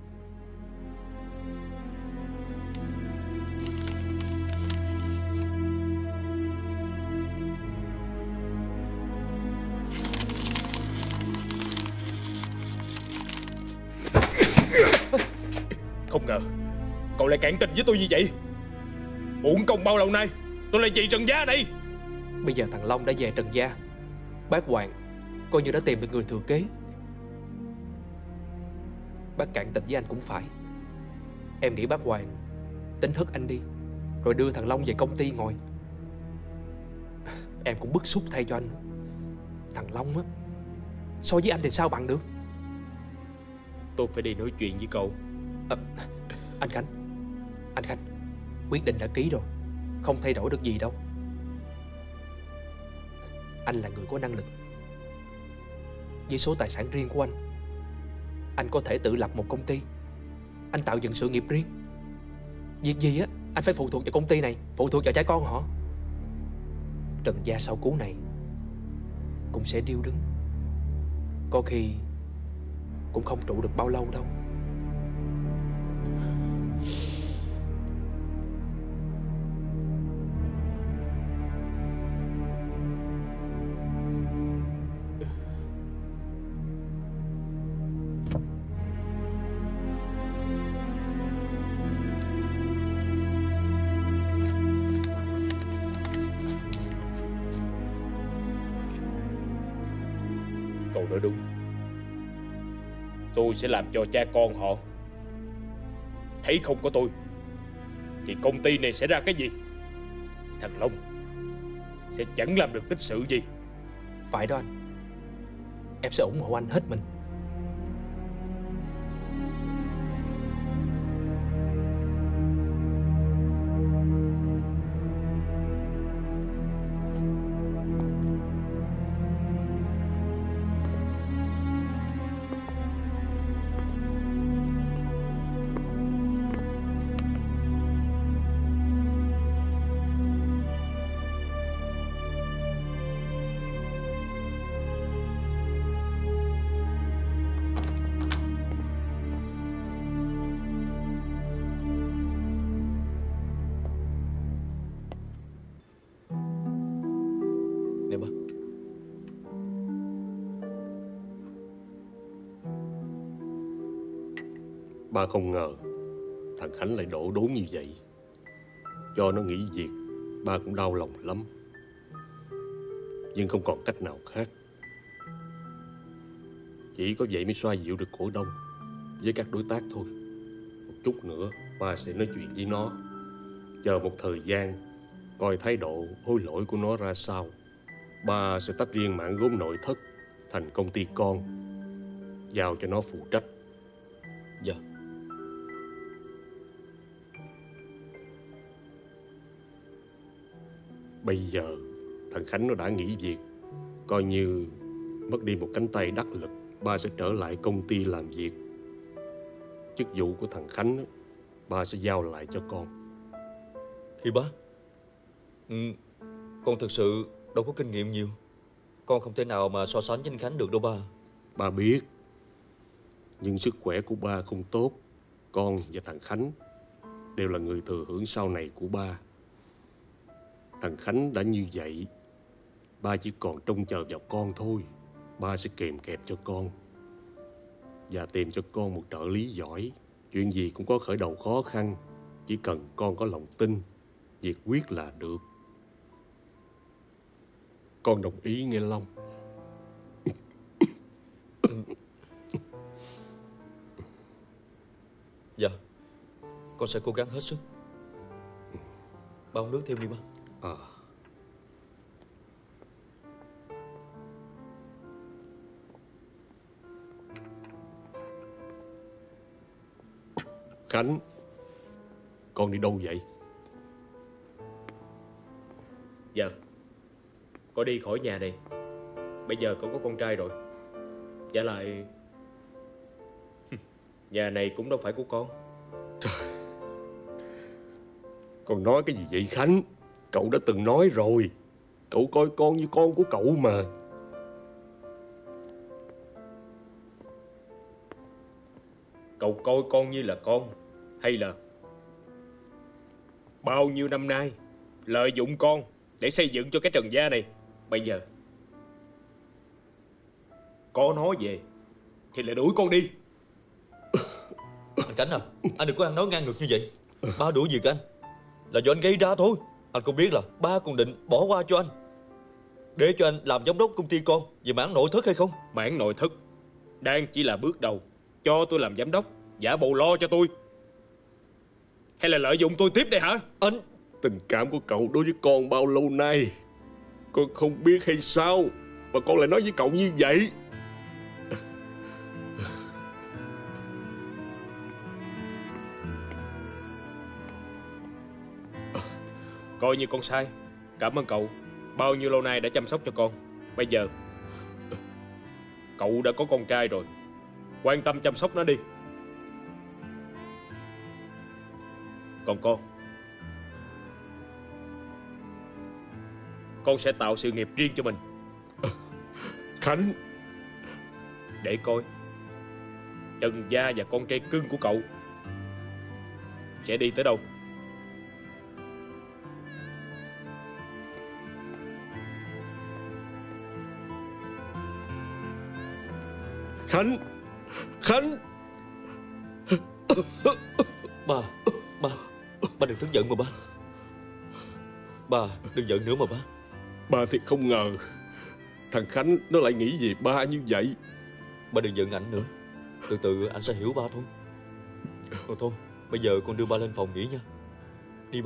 Không ngờ cậu lại cản tình với tôi như vậy. Uổng công bao lâu nay tôi lại trị Trần Gia đây. Bây giờ thằng Long đã về Trần Gia, bác Hoàng coi như đã tìm được người thừa kế. Bác cạn tình với anh cũng phải. Em nghĩ bác Hoàng tính hất anh đi, rồi đưa thằng Long về công ty ngồi. Em cũng bức xúc thay cho anh. Thằng Long á, so với anh thì sao bằng được. Tôi phải đi nói chuyện với cậu. à, Anh Khánh, Anh Khánh, quyết định đã ký rồi, không thay đổi được gì đâu. Anh là người có năng lực, với số tài sản riêng của anh, anh có thể tự lập một công ty, anh tạo dựng sự nghiệp riêng. Việc gì á, anh phải phụ thuộc vào công ty này, phụ thuộc vào cha con họ. Trần Gia sau cú này cũng sẽ điêu đứng, có khi cũng không trụ được bao lâu đâu. Cậu nói đúng. tôi sẽ làm cho cha con họ thấy không có tôi thì công ty này sẽ ra cái gì. Thằng Long sẽ chẳng làm được tích sự gì. Phải đó anh. Em sẽ ủng hộ anh hết mình. Ba không ngờ thằng Khánh lại đổ đốn như vậy. Cho nó nghỉ việc, ba cũng đau lòng lắm. Nhưng không còn cách nào khác. Chỉ có vậy mới xoa dịu được cổ đông với các đối tác thôi. Một chút nữa ba sẽ nói chuyện với nó. Chờ một thời gian coi thái độ hối lỗi của nó ra sao. Ba sẽ tách riêng mảng gốm nội thất thành công ty con, giao cho nó phụ trách. Dạ. Bây giờ thằng Khánh nó đã nghỉ việc, coi như mất đi một cánh tay đắc lực. Ba sẽ trở lại công ty làm việc. Chức vụ của thằng Khánh ba sẽ giao lại cho con. Khi bá, ừ, con thực sự đâu có kinh nghiệm nhiều. Con không thể nào mà so sánh với anh Khánh được đâu ba. Ba biết, nhưng sức khỏe của ba không tốt. Con và thằng Khánh đều là người thừa hưởng sau này của ba. Thằng Khánh đã như vậy, ba chỉ còn trông chờ vào con thôi. Ba sẽ kèm kẹp cho con và tìm cho con một trợ lý giỏi. Chuyện gì cũng có khởi đầu khó khăn. Chỉ cần con có lòng tin, việc quyết là được. Con đồng ý nghe Long. Dạ, con sẽ cố gắng hết sức. Ba uống nước thêm đi ba. À. Khánh, con đi đâu vậy? Dạ, con đi khỏi nhà này. Bây giờ con có con trai rồi. Giả lại nhà này cũng đâu phải của con. Trời, con nói cái gì vậy Khánh? Cậu đã từng nói rồi, cậu coi con như con của cậu mà. Cậu coi con như là con, hay là bao nhiêu năm nay lợi dụng con để xây dựng cho cái Trần gia này, bây giờ có nó về thì lại đuổi con đi. Anh Khánh à, anh đừng có ăn nói ngang ngược như vậy. Ba đuổi việc anh là do anh gây ra thôi. Anh cũng biết là ba còn định bỏ qua cho anh để cho anh làm giám đốc công ty con về mảng nội thất hay không? Mảng nội thất đang chỉ là bước đầu. Cho tôi làm giám đốc, giả bộ lo cho tôi, hay là lợi dụng tôi tiếp đây hả? Anh, tình cảm của cậu đối với con bao lâu nay con không biết hay sao mà con lại nói với cậu như vậy? Coi như con sai. Cảm ơn cậu bao nhiêu lâu nay đã chăm sóc cho con. Bây giờ cậu đã có con trai rồi, quan tâm chăm sóc nó đi. Còn con, con sẽ tạo sự nghiệp riêng cho mình. Khánh, để coi Trần gia và con trai cưng của cậu sẽ đi tới đâu. Khánh, Khánh. Ba, ba, ba đừng tức giận mà ba. Ba, đừng giận nữa mà ba. Ba thì không ngờ thằng Khánh nó lại nghĩ về ba như vậy. Ba đừng giận ảnh nữa. Từ từ anh sẽ hiểu ba thôi. Thôi thôi, bây giờ con đưa ba lên phòng nghỉ nha. Đi ba.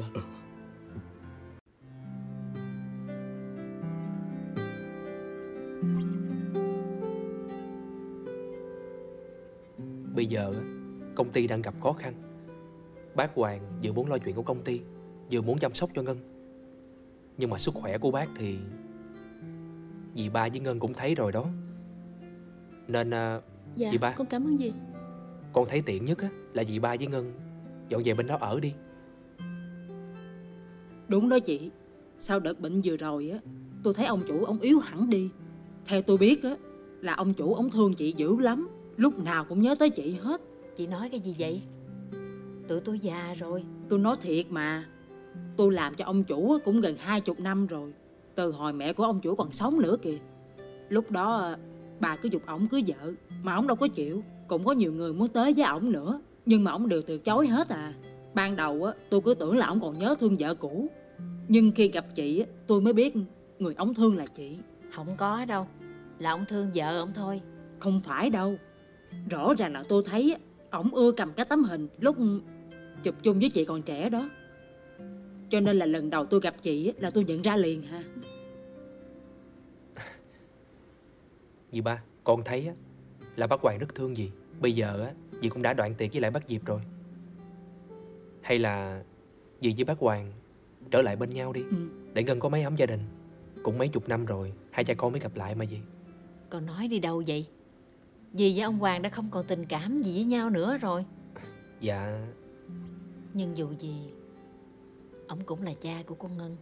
Bây giờ công ty đang gặp khó khăn. Bác Hoàng vừa muốn lo chuyện của công ty, vừa muốn chăm sóc cho Ngân. Nhưng mà sức khỏe của bác thì dì ba với Ngân cũng thấy rồi đó. Nên uh, Dạ dì ba, con cảm ơn dì. con thấy tiện nhất á, là dì ba với Ngân dọn về bên đó ở đi. Đúng đó chị. Sau đợt bệnh vừa rồi á, tôi thấy ông chủ ông yếu hẳn đi. Theo tôi biết á, là ông chủ ông thương chị dữ lắm, lúc nào cũng nhớ tới chị hết. Chị nói cái gì vậy? Tụi tôi già rồi. Tôi nói thiệt mà. Tôi làm cho ông chủ cũng gần hai chục năm rồi, từ hồi mẹ của ông chủ còn sống nữa kìa. Lúc đó bà cứ giục ổng cưới vợ, mà ổng đâu có chịu. Cũng có nhiều người muốn tới với ổng nữa, nhưng mà ổng đều từ chối hết à. Ban đầu á, tôi cứ tưởng là ổng còn nhớ thương vợ cũ, nhưng khi gặp chị á, tôi mới biết người ổng thương là chị. Không có đâu, là ông thương vợ ổng thôi. Không phải đâu. Rõ ràng là tôi thấy á, ổng ưa cầm cái tấm hình lúc chụp chung với chị còn trẻ đó. Cho nên là lần đầu tôi gặp chị á, là tôi nhận ra liền ha. Dì ba, con thấy á, là bác Hoàng rất thương dì. Bây giờ á, dì cũng đã đoạn tuyệt với lại bác Diệp rồi. Hay là dì với bác Hoàng trở lại bên nhau đi, ừ. để Ngân có mấy ấm gia đình. Cũng mấy chục năm rồi, hai cha con mới gặp lại mà dì. Con nói đi đâu vậy? Dì với ông Hoàng đã không còn tình cảm gì với nhau nữa rồi. Dạ. Nhưng dù gì, ông cũng là cha của con Ngân.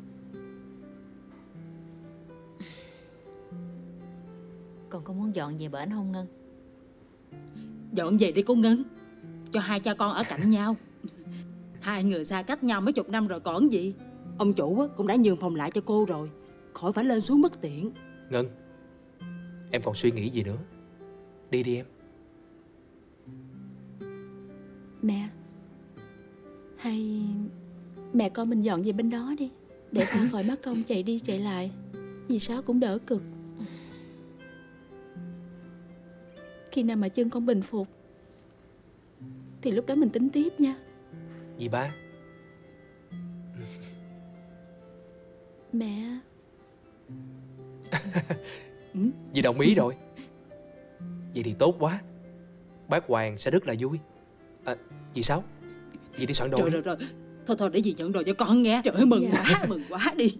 Con có muốn dọn về bển không Ngân? Dọn về đi cô Ngân, cho hai cha con ở cạnh nhau. Hai người xa cách nhau mấy chục năm rồi còn gì. Ông chủ cũng đã nhường phòng lại cho cô rồi, khỏi phải lên xuống bất tiện. Ngân, em còn suy nghĩ gì nữa? Đi đi em. Mẹ, hay mẹ con mình dọn về bên đó đi, để ta khỏi mất công chạy đi chạy lại. Dì Sáu cũng đỡ cực. Khi nào mà chân con bình phục thì lúc đó mình tính tiếp nha. Dì ba. Mẹ. Dì đồng ý rồi. Vậy thì tốt quá. Bác Hoàng sẽ rất là vui. À, dì Sáu, dì đi soạn đồ. Rồi rồi rồi, thôi thôi để dì nhận đồ cho con nghe. Trời ơi mừng Dạ. quá, mừng quá đi.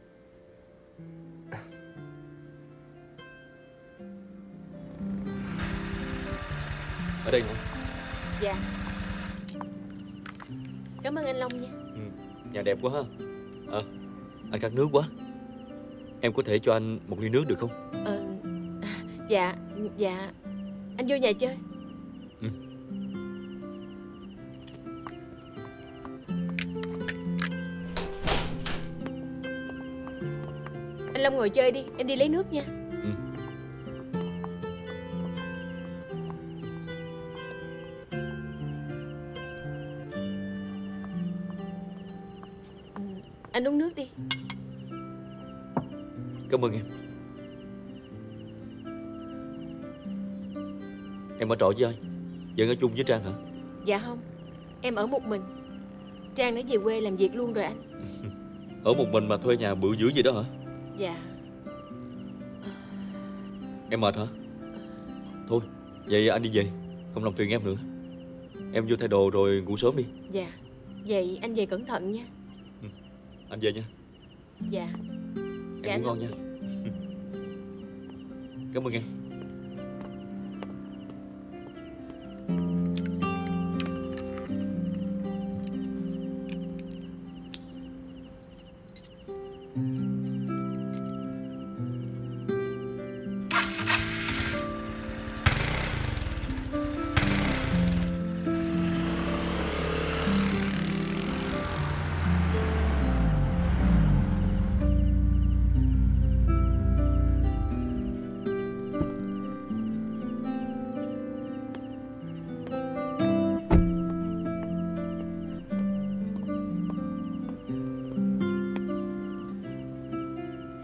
Ở đây nè. Dạ. Cảm ơn anh Long nha. Ừ, nhà đẹp quá ha. À, anh khát nước quá. Em có thể cho anh một ly nước được không? Ờ, dạ, dạ. Anh vô nhà chơi. Ừ. Anh Long ngồi chơi đi, em đi lấy nước nha. Ừ. Anh uống nước đi. Cảm ơn em. Em ở trọ với ai? Vẫn ở chung với Trang hả? Dạ không, em ở một mình. Trang nó về quê làm việc luôn rồi anh. Ở một mình mà thuê nhà bự dữ vậy đó hả? Dạ. Em mệt hả? Thôi, vậy anh đi về, không làm phiền em nữa. Em vô thay đồ rồi ngủ sớm đi. Dạ. Vậy anh về cẩn thận nha. Anh về nha. Dạ. Em Dạ, ngủ ngon nha. Cảm ơn em.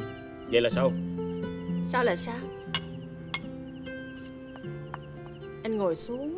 Vậy là sao? Sao là sao? Anh anh ngồi xuống.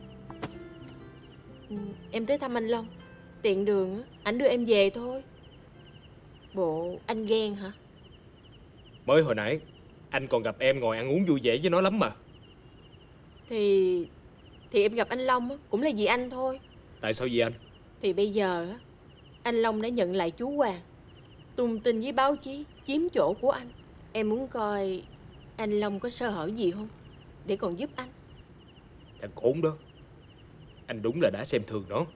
Ừ, em tới thăm anh Long. Tiện đường á, ảnh đưa em về thôi. Bộ anh ghen hả? Mới hồi nãy anh còn gặp em ngồi ăn uống vui vẻ với nó lắm mà. Thì Thì em gặp anh Long á, cũng là vì anh thôi. Tại sao vì anh? Thì bây giờ á, anh Long đã nhận lại chú Hoàng, tung tin với báo chí chiếm chỗ của anh. Em muốn coi anh Long có sơ hở gì không, để còn giúp anh. Thằng khốn đó, anh đúng là đã xem thường nó.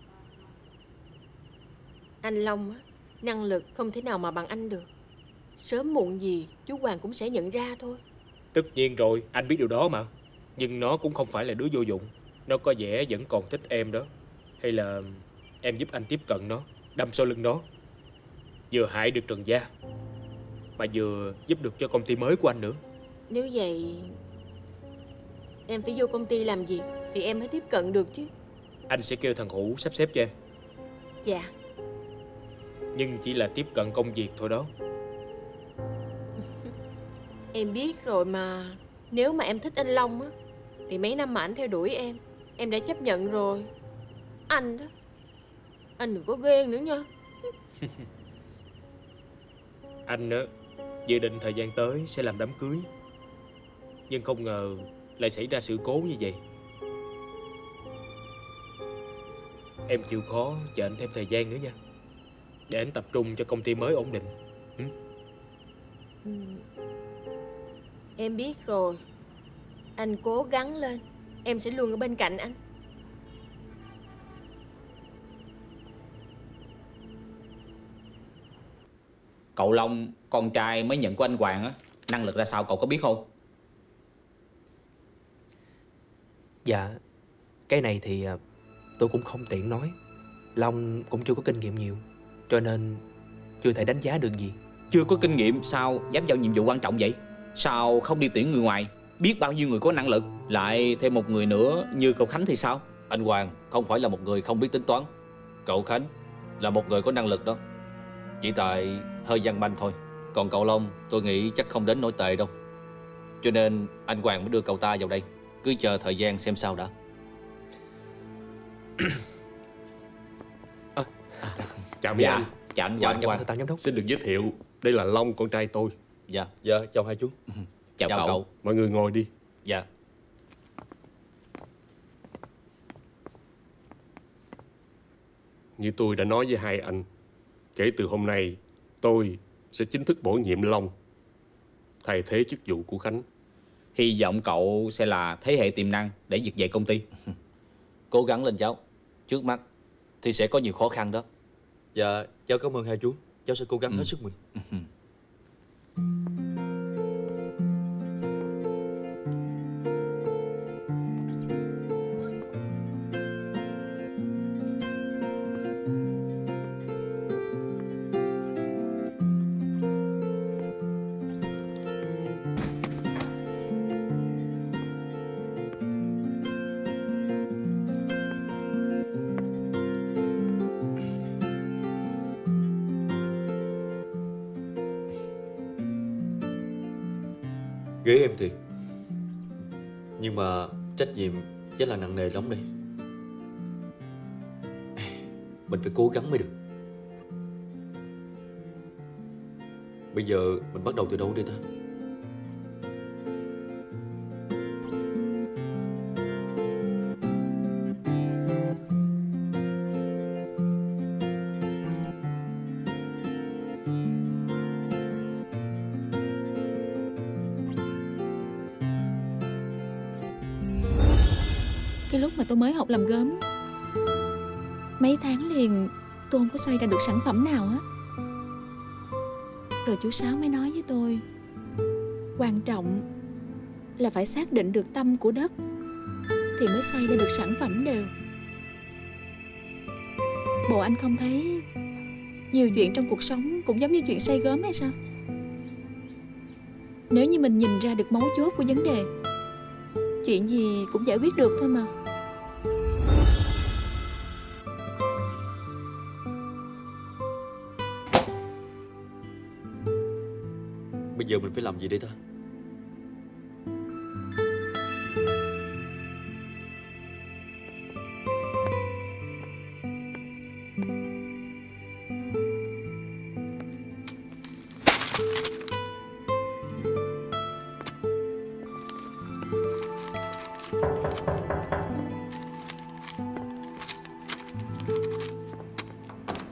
Anh Long á, năng lực không thể nào mà bằng anh được. Sớm muộn gì chú Hoàng cũng sẽ nhận ra thôi. Tất nhiên rồi, anh biết điều đó mà. Nhưng nó cũng không phải là đứa vô dụng. Nó có vẻ vẫn còn thích em đó. Hay là em giúp anh tiếp cận nó, đâm sau lưng nó, vừa hại được Trần gia mà vừa giúp được cho công ty mới của anh nữa. Nếu vậy em phải vô công ty làm việc thì em mới tiếp cận được chứ. Anh sẽ kêu thằng Hữu sắp xếp cho em. Dạ. Nhưng chỉ là tiếp cận công việc thôi đó. Em biết rồi mà. Nếu mà em thích anh Long á, thì mấy năm mà anh theo đuổi em, em đã chấp nhận rồi. Anh đó, anh đừng có ghen nữa nha. Anh á, dự định thời gian tới sẽ làm đám cưới, nhưng không ngờ lại xảy ra sự cố như vậy. Em chịu khó chờ anh thêm thời gian nữa nha, để anh tập trung cho công ty mới ổn định. ừ? Ừ. Em biết rồi. Anh cố gắng lên, em sẽ luôn ở bên cạnh anh. Cậu Long, con trai mới nhận của anh Hoàng á, năng lực ra sao cậu có biết không? Dạ, cái này thì tôi cũng không tiện nói. Long cũng chưa có kinh nghiệm nhiều, cho nên chưa thể đánh giá được gì. Chưa có kinh nghiệm sao dám giao nhiệm vụ quan trọng vậy? Sao không đi tuyển người ngoài? Biết bao nhiêu người có năng lực, lại thêm một người nữa như cậu Khánh thì sao? Anh Hoàng không phải là một người không biết tính toán. Cậu Khánh là một người có năng lực đó, chỉ tại hơi văn manh thôi. Còn cậu Long tôi nghĩ chắc không đến nỗi tệ đâu. Cho nên anh Hoàng mới đưa cậu ta vào đây. Cứ chờ thời gian xem sao đã. à, Chào mấy dạ, anh. Chào anh Chào Hoàng. anh Hoàng. Tao giám đốc. Xin được giới thiệu, đây là Long, con trai tôi. Dạ. Dạ, chào hai chú. Chào, Chào cậu. cậu. Mọi người ngồi đi. Dạ. Như tôi đã nói với hai anh, kể từ hôm nay tôi sẽ chính thức bổ nhiệm Long thay thế chức vụ của Khánh. Hy vọng cậu sẽ là thế hệ tiềm năng để vực dậy công ty. Cố gắng lên cháu. Trước mắt thì sẽ có nhiều khó khăn đó. Dạ, cháu cảm ơn hai chú. Cháu sẽ cố gắng ừ. hết sức mình. Ghế em thiệt, nhưng mà trách nhiệm chắc là nặng nề lắm đây. Mình phải cố gắng mới được. Bây giờ mình bắt đầu từ đâu đây ta? Cái lúc mà tôi mới học làm gốm, mấy tháng liền tôi không có xoay ra được sản phẩm nào hết. Rồi chú Sáu mới nói với tôi, quan trọng là phải xác định được tâm của đất thì mới xoay ra được sản phẩm đều. Bộ anh không thấy nhiều chuyện trong cuộc sống cũng giống như chuyện xoay gốm hay sao? Nếu như mình nhìn ra được mấu chốt của vấn đề, chuyện gì cũng giải quyết được thôi mà. Bây giờ mình phải làm gì đây ta?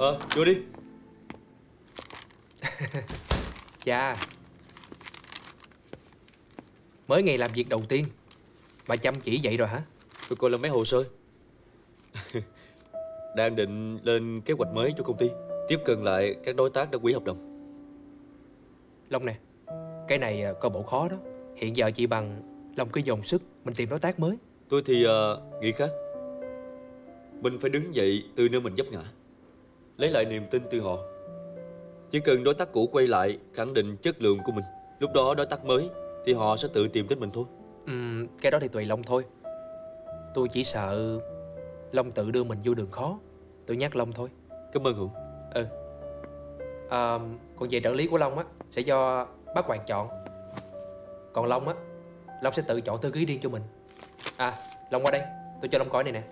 Ờ, vô đi. Chà, mới ngày làm việc đầu tiên mà chăm chỉ vậy rồi hả? Tôi coi là mấy hồ sơ. Đang định lên kế hoạch mới cho công ty, tiếp cận lại các đối tác đã hủy hợp đồng. Long nè, cái này coi bộ khó đó. Hiện giờ chỉ bằng Long cứ dồn sức mình tìm đối tác mới. Tôi thì uh, nghĩ khác. Mình phải đứng dậy từ nơi mình vấp ngã, lấy lại niềm tin từ họ. Chỉ cần đối tác cũ quay lại khẳng định chất lượng của mình, lúc đó đối tác mới thì họ sẽ tự tìm đến mình thôi. Ừm, cái đó thì tùy Long thôi. Tôi chỉ sợ Long tự đưa mình vô đường khó. Tôi nhắc Long thôi. Cảm ơn Hữu. Ừ. À, còn về trợ lý của Long á sẽ do bác Hoàng chọn. Còn Long á, Long sẽ tự chọn thư ký riêng cho mình. À, Long qua đây, tôi cho Long coi này nè.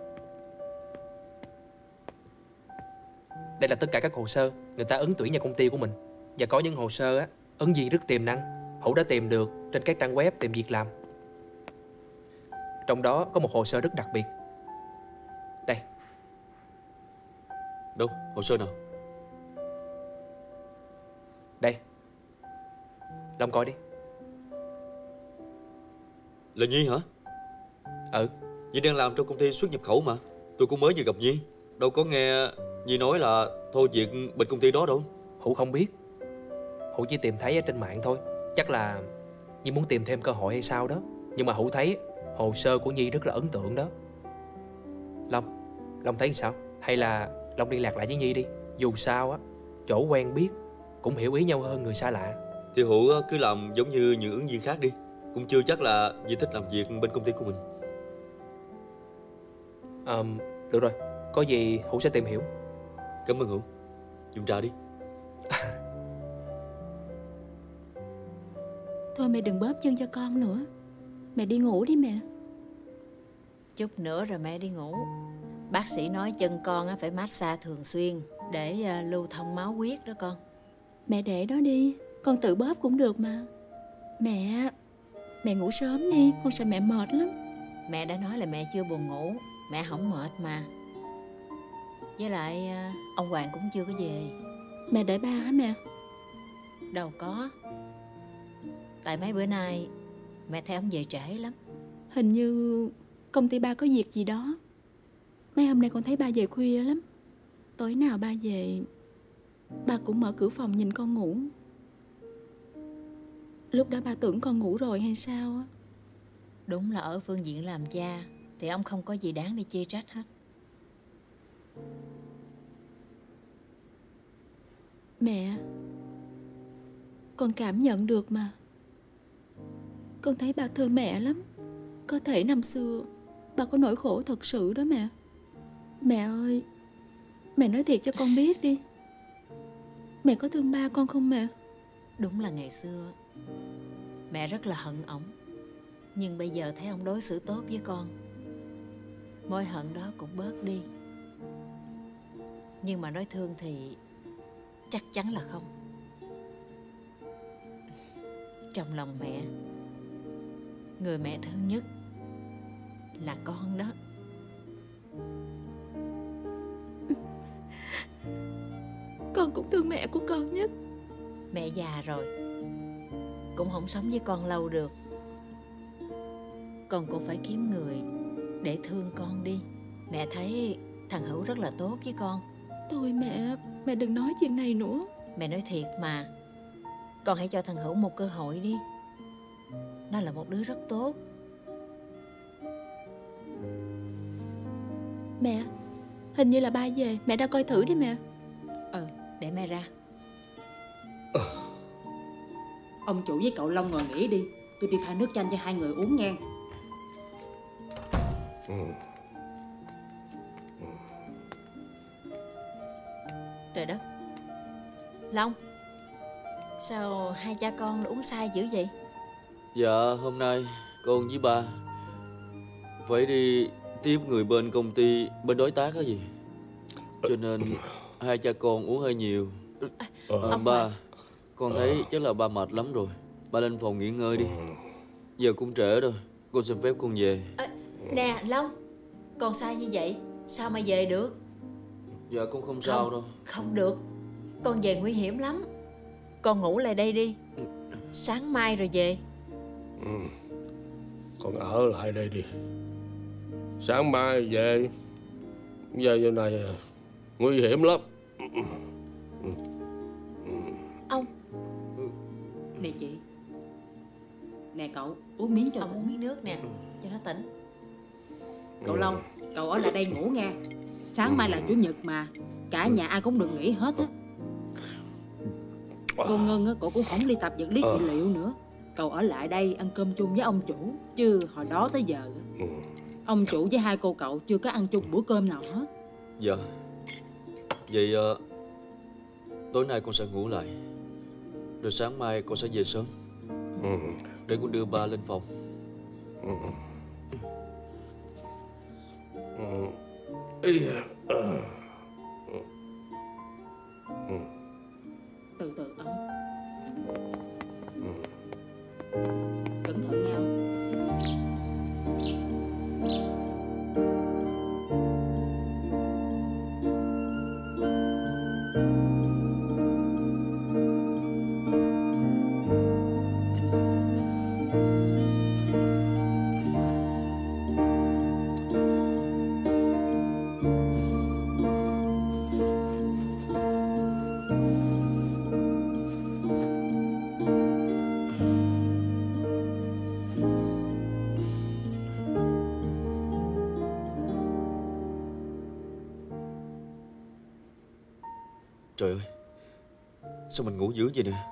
Đây là tất cả các hồ sơ người ta ứng tuyển vào công ty của mình. Và có những hồ sơ á, ứng viên rất tiềm năng, Hữu đã tìm được trên các trang web tìm việc làm. Trong đó có một hồ sơ rất đặc biệt. Đây. Đâu, hồ sơ nào? Đây. Long coi đi. Là Nhi hả? Ừ. Nhi đang làm trong công ty xuất nhập khẩu mà. Tôi cũng mới vừa gặp Nhi. Đâu có nghe Nhi nói là thôi việc bên công ty đó đâu. Hữu không biết. Hữu chỉ tìm thấy ở trên mạng thôi. Chắc là Nhi muốn tìm thêm cơ hội hay sao đó. Nhưng mà Hữu thấy hồ sơ của Nhi rất là ấn tượng đó. Long, Long thấy sao? Hay là Long liên lạc lại với Nhi đi. Dù sao á, chỗ quen biết cũng hiểu ý nhau hơn người xa lạ. Thì Hữu cứ làm giống như những ứng viên khác đi. Cũng chưa chắc là Nhi thích làm việc bên công ty của mình. Ờ, được rồi. Có gì Hữu sẽ tìm hiểu. Cảm ơn Hữu. Dùng trà đi. Thôi mẹ đừng bóp chân cho con nữa. Mẹ đi ngủ đi mẹ. Chút nữa rồi mẹ đi ngủ. Bác sĩ nói chân con phải massage thường xuyên để lưu thông máu huyết đó con. Mẹ để đó đi, con tự bóp cũng được mà. Mẹ, mẹ ngủ sớm đi, con sợ mẹ mệt lắm. Mẹ đã nói là mẹ chưa buồn ngủ, mẹ không mệt mà. Với lại ông Hoàng cũng chưa có về. Mẹ đợi ba hả mẹ? Đâu có. Tại mấy bữa nay mẹ thấy ông về trễ lắm. Hình như công ty ba có việc gì đó. Mấy hôm nay con thấy ba về khuya lắm. Tối nào ba về, ba cũng mở cửa phòng nhìn con ngủ. Lúc đó ba tưởng con ngủ rồi hay sao á. Đúng là ở phương diện làm cha thì ông không có gì đáng để chê trách hết. Mẹ, con cảm nhận được mà. Con thấy ba thương mẹ lắm. Có thể năm xưa ba có nỗi khổ thật sự đó mẹ. Mẹ ơi, mẹ nói thiệt cho con biết đi. Mẹ có thương ba con không mẹ? Đúng là ngày xưa mẹ rất là hận ổng. Nhưng bây giờ thấy ông đối xử tốt với con, mối hận đó cũng bớt đi. Nhưng mà nói thương thì chắc chắn là không. Trong lòng mẹ, người mẹ thương nhất là con đó. Con cũng thương mẹ của con nhất. Mẹ già rồi, cũng không sống với con lâu được. Con cũng phải kiếm người để thương con đi. Mẹ thấy thằng Hữu rất là tốt với con. Thôi mẹ, mẹ đừng nói chuyện này nữa. Mẹ nói thiệt mà. Con hãy cho thằng Hữu một cơ hội đi. Nó là một đứa rất tốt. Mẹ, hình như là ba về. Mẹ ra coi thử đi mẹ. Ừ, để mẹ ra. Ông chủ với cậu Long ngồi nghỉ đi. Tôi đi pha nước chanh cho hai người uống nghe. Ừ. Trời đất, Long, sao hai cha con uống say dữ vậy? Dạ, hôm nay con với ba phải đi tiếp người bên công ty, bên đối tác cái gì, cho nên hai cha con uống hơi nhiều. À, ba, con thấy chắc là ba mệt lắm rồi. Ba lên phòng nghỉ ngơi đi. Giờ cũng trễ rồi, con xin phép con về. À, nè Long, con say như vậy sao mà về được? Dạ con không sao Không, đâu. không được. Con về nguy hiểm lắm. Con ngủ lại đây đi. Sáng mai rồi về. Ừ. Con ở lại đây đi. Sáng mai về. Giờ giờ này nguy hiểm lắm. Ông. Nè chị. Nè cậu, uống miếng cho Ông tỉnh. uống miếng nước nè, cho nó tỉnh. Cậu Long, cậu ở lại đây ngủ nghe. Sáng mai là chủ nhật mà, cả nhà ai cũng được nghỉ hết á. Cô Ngân á, cậu cũng không đi tập vật lý trị liệu nữa. Cậu ở lại đây ăn cơm chung với ông chủ. Chứ hồi đó tới giờ á, ông chủ với hai cô cậu chưa có ăn chung bữa cơm nào hết. Dạ. Vậy uh, tối nay con sẽ ngủ lại, rồi sáng mai con sẽ về sớm. Ừ. Để con đưa ba lên phòng. Ừ. Ừ. Ý, ờ. Ừ. Từ từ ông. Ừ. Cẩn thận nha ông. Trời ơi, sao mình ngủ dữ vậy nè.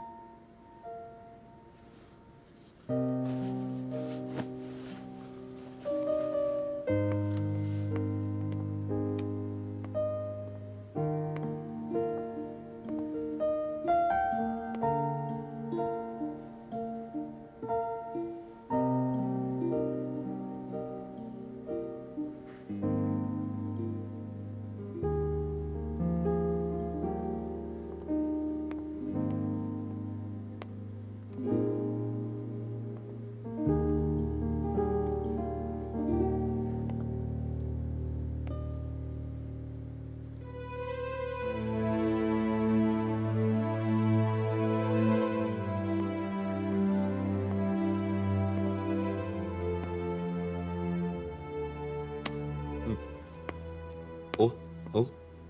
Ủa, Ủa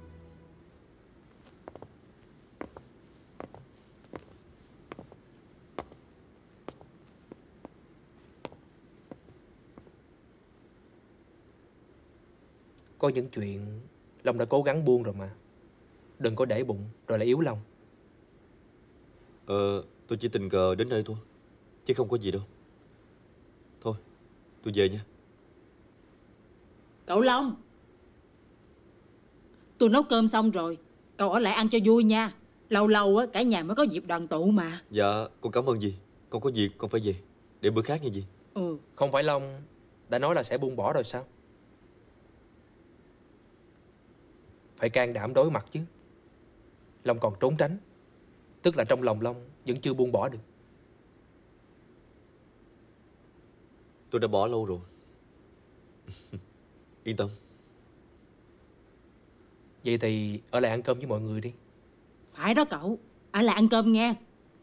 Có những chuyện Long đã cố gắng buông rồi mà. Đừng có để bụng rồi lại yếu lòng. Ờ, tôi chỉ tình cờ đến đây thôi, chứ không có gì đâu. Thôi, tôi về nha. Cậu Long, tôi nấu cơm xong rồi, cậu ở lại ăn cho vui nha. Lâu lâu á, cả nhà mới có dịp đoàn tụ mà. Dạ, con cảm ơn dì. Con có việc con phải về. Để bữa khác nha dì. Ừ. Không phải Long đã nói là sẽ buông bỏ rồi sao? Phải can đảm đối mặt chứ. Long còn trốn tránh, tức là trong lòng Long vẫn chưa buông bỏ được. Tôi đã bỏ lâu rồi. Yên tâm. Vậy thì ở lại ăn cơm với mọi người đi. Phải đó cậu, ở lại ăn cơm nghe.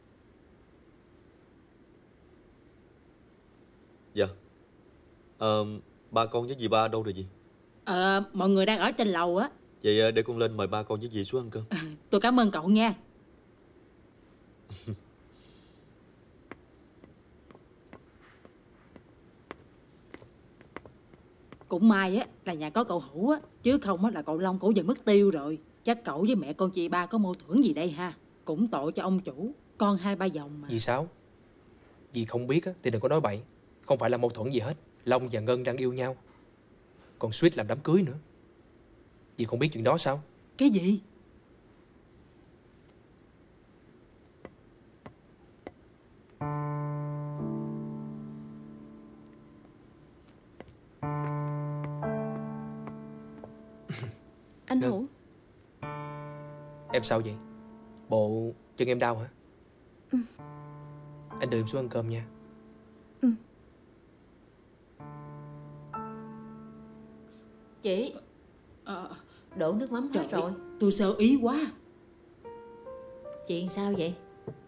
Dạ. Ờ, ba con với dì ba đâu rồi dì? Ờ, mọi người đang ở trên lầu á. Vậy để con lên mời ba con với dì xuống ăn cơm. Tôi cảm ơn cậu nha. Cũng may á là nhà có cậu Hữu á, chứ không á là cậu Long cổ giờ mất tiêu rồi. Chắc cậu với mẹ con chị ba có mâu thuẫn gì đây ha. Cũng tội cho ông chủ, con hai ba dòng mà. Vì sao? Vì không biết á, thì đừng có nói bậy. Không phải là mâu thuẫn gì hết. Long và Ngân đang yêu nhau, còn suýt làm đám cưới nữa. Dì không biết chuyện đó sao? Cái gì? Anh Ngân. Hữu. Em sao vậy? Bộ chân em đau hả? Ừ. Anh đưa em xuống ăn cơm nha. Ừ. Chị. Ờ, Đổ nước mắm hết Trời rồi. Tôi sơ ý quá. Chuyện sao vậy?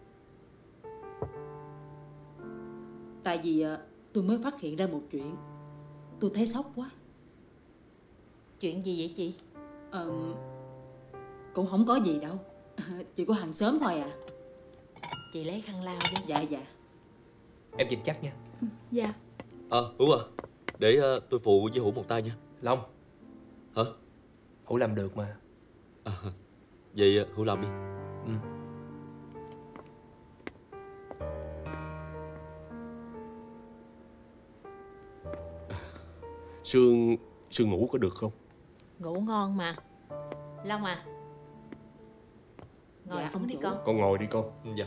Tại vì à, tôi mới phát hiện ra một chuyện. Tôi thấy sốc quá. Chuyện gì vậy chị? Ờ, cũng không có gì đâu. Chỉ có hàng xóm thôi à. Chị lấy khăn lau đi. Dạ dạ. Em chỉnh chắc nha. Dạ. Ờ, à, Hữu à, để uh, tôi phụ với Hữu một tay nha. Long. Hả? Hữu làm được mà. À, vậy uh, Hữu làm đi. Ừ. Sương, Sương ngủ có được không? Ngủ ngon mà. Long à, ngồi Dạ, xuống đi chủ. con. Con ngồi đi con. Dạ.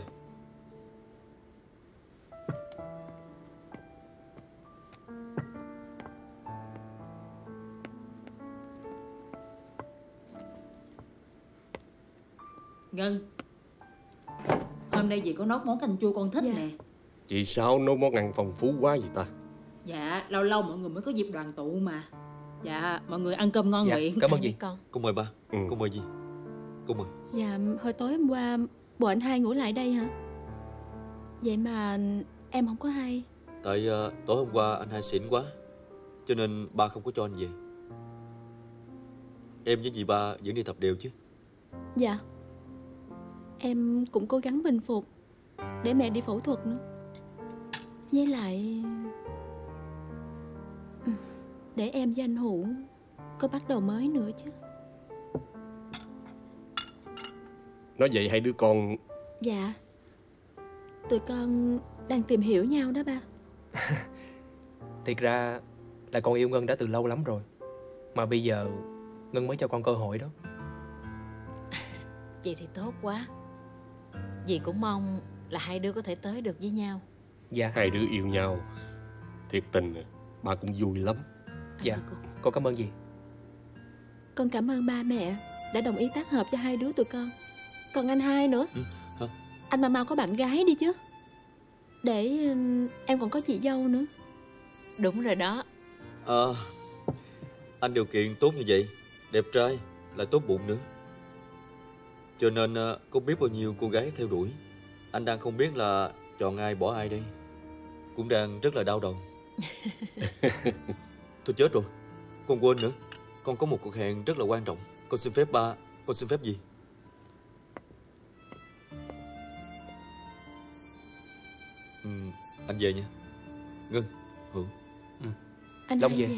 Ngân, hôm nay dì có nấu món canh chua con thích nè. Chị sao nấu món ăn phong phú quá vậy ta? Dạ, lâu lâu mọi người mới có dịp đoàn tụ mà. Dạ, mọi người ăn cơm ngon Dạ, miệng. cảm ơn dì. Con. Con mời ba. Ừ. Con mời gì? Con mời. Dạ, hồi tối hôm qua bộ anh hai ngủ lại đây hả? Vậy mà em không có hay. Tại uh, tối hôm qua anh hai xỉn quá, cho nên ba không có cho anh về. Em với dì ba vẫn đi tập đều chứ? Dạ. Em cũng cố gắng bình phục để mẹ đi phẫu thuật nữa. Với lại để em với anh Hữu có bắt đầu mới nữa chứ. Nói vậy hai đứa con... Dạ, tụi con đang tìm hiểu nhau đó ba. Thiệt ra là con yêu Ngân đã từ lâu lắm rồi. Mà bây giờ Ngân mới cho con cơ hội đó. Vậy thì tốt quá. Dì cũng mong là hai đứa có thể tới được với nhau. Dạ. Hai đứa yêu nhau thiệt tình, ba cũng vui lắm. Dạ, con cảm ơn dì. Con cảm ơn ba mẹ đã đồng ý tác hợp cho hai đứa tụi con. Còn anh hai nữa. Ừ, hả? Anh mà mau có bạn gái đi chứ. Để um, em còn có chị dâu nữa. Đúng rồi đó. Ờ, à, anh điều kiện tốt như vậy, đẹp trai, lại tốt bụng nữa, cho nên uh, có biết bao nhiêu cô gái theo đuổi. Anh đang không biết là chọn ai bỏ ai đây. Cũng đang rất là đau đầu. Thôi chết rồi, con quên nữa. Con có một cuộc hẹn rất là quan trọng. Con xin phép ba. Con xin phép gì? Ừ, anh về nha. Ngân, Hữu. Ừ. Anh Long hai về. về.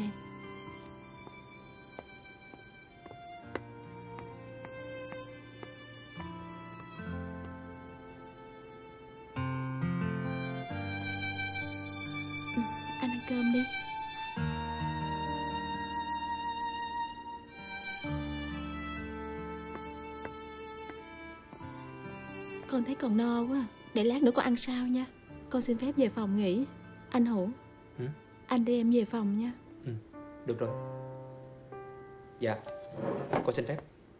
Ừ, anh ăn cơm đi. Con thấy còn no quá. Để lát nữa con ăn sau nha. Con xin phép về phòng nghỉ. Anh Hữu, Ừ? anh đưa em về phòng nha. Ừ, được rồi. Dạ, con xin phép.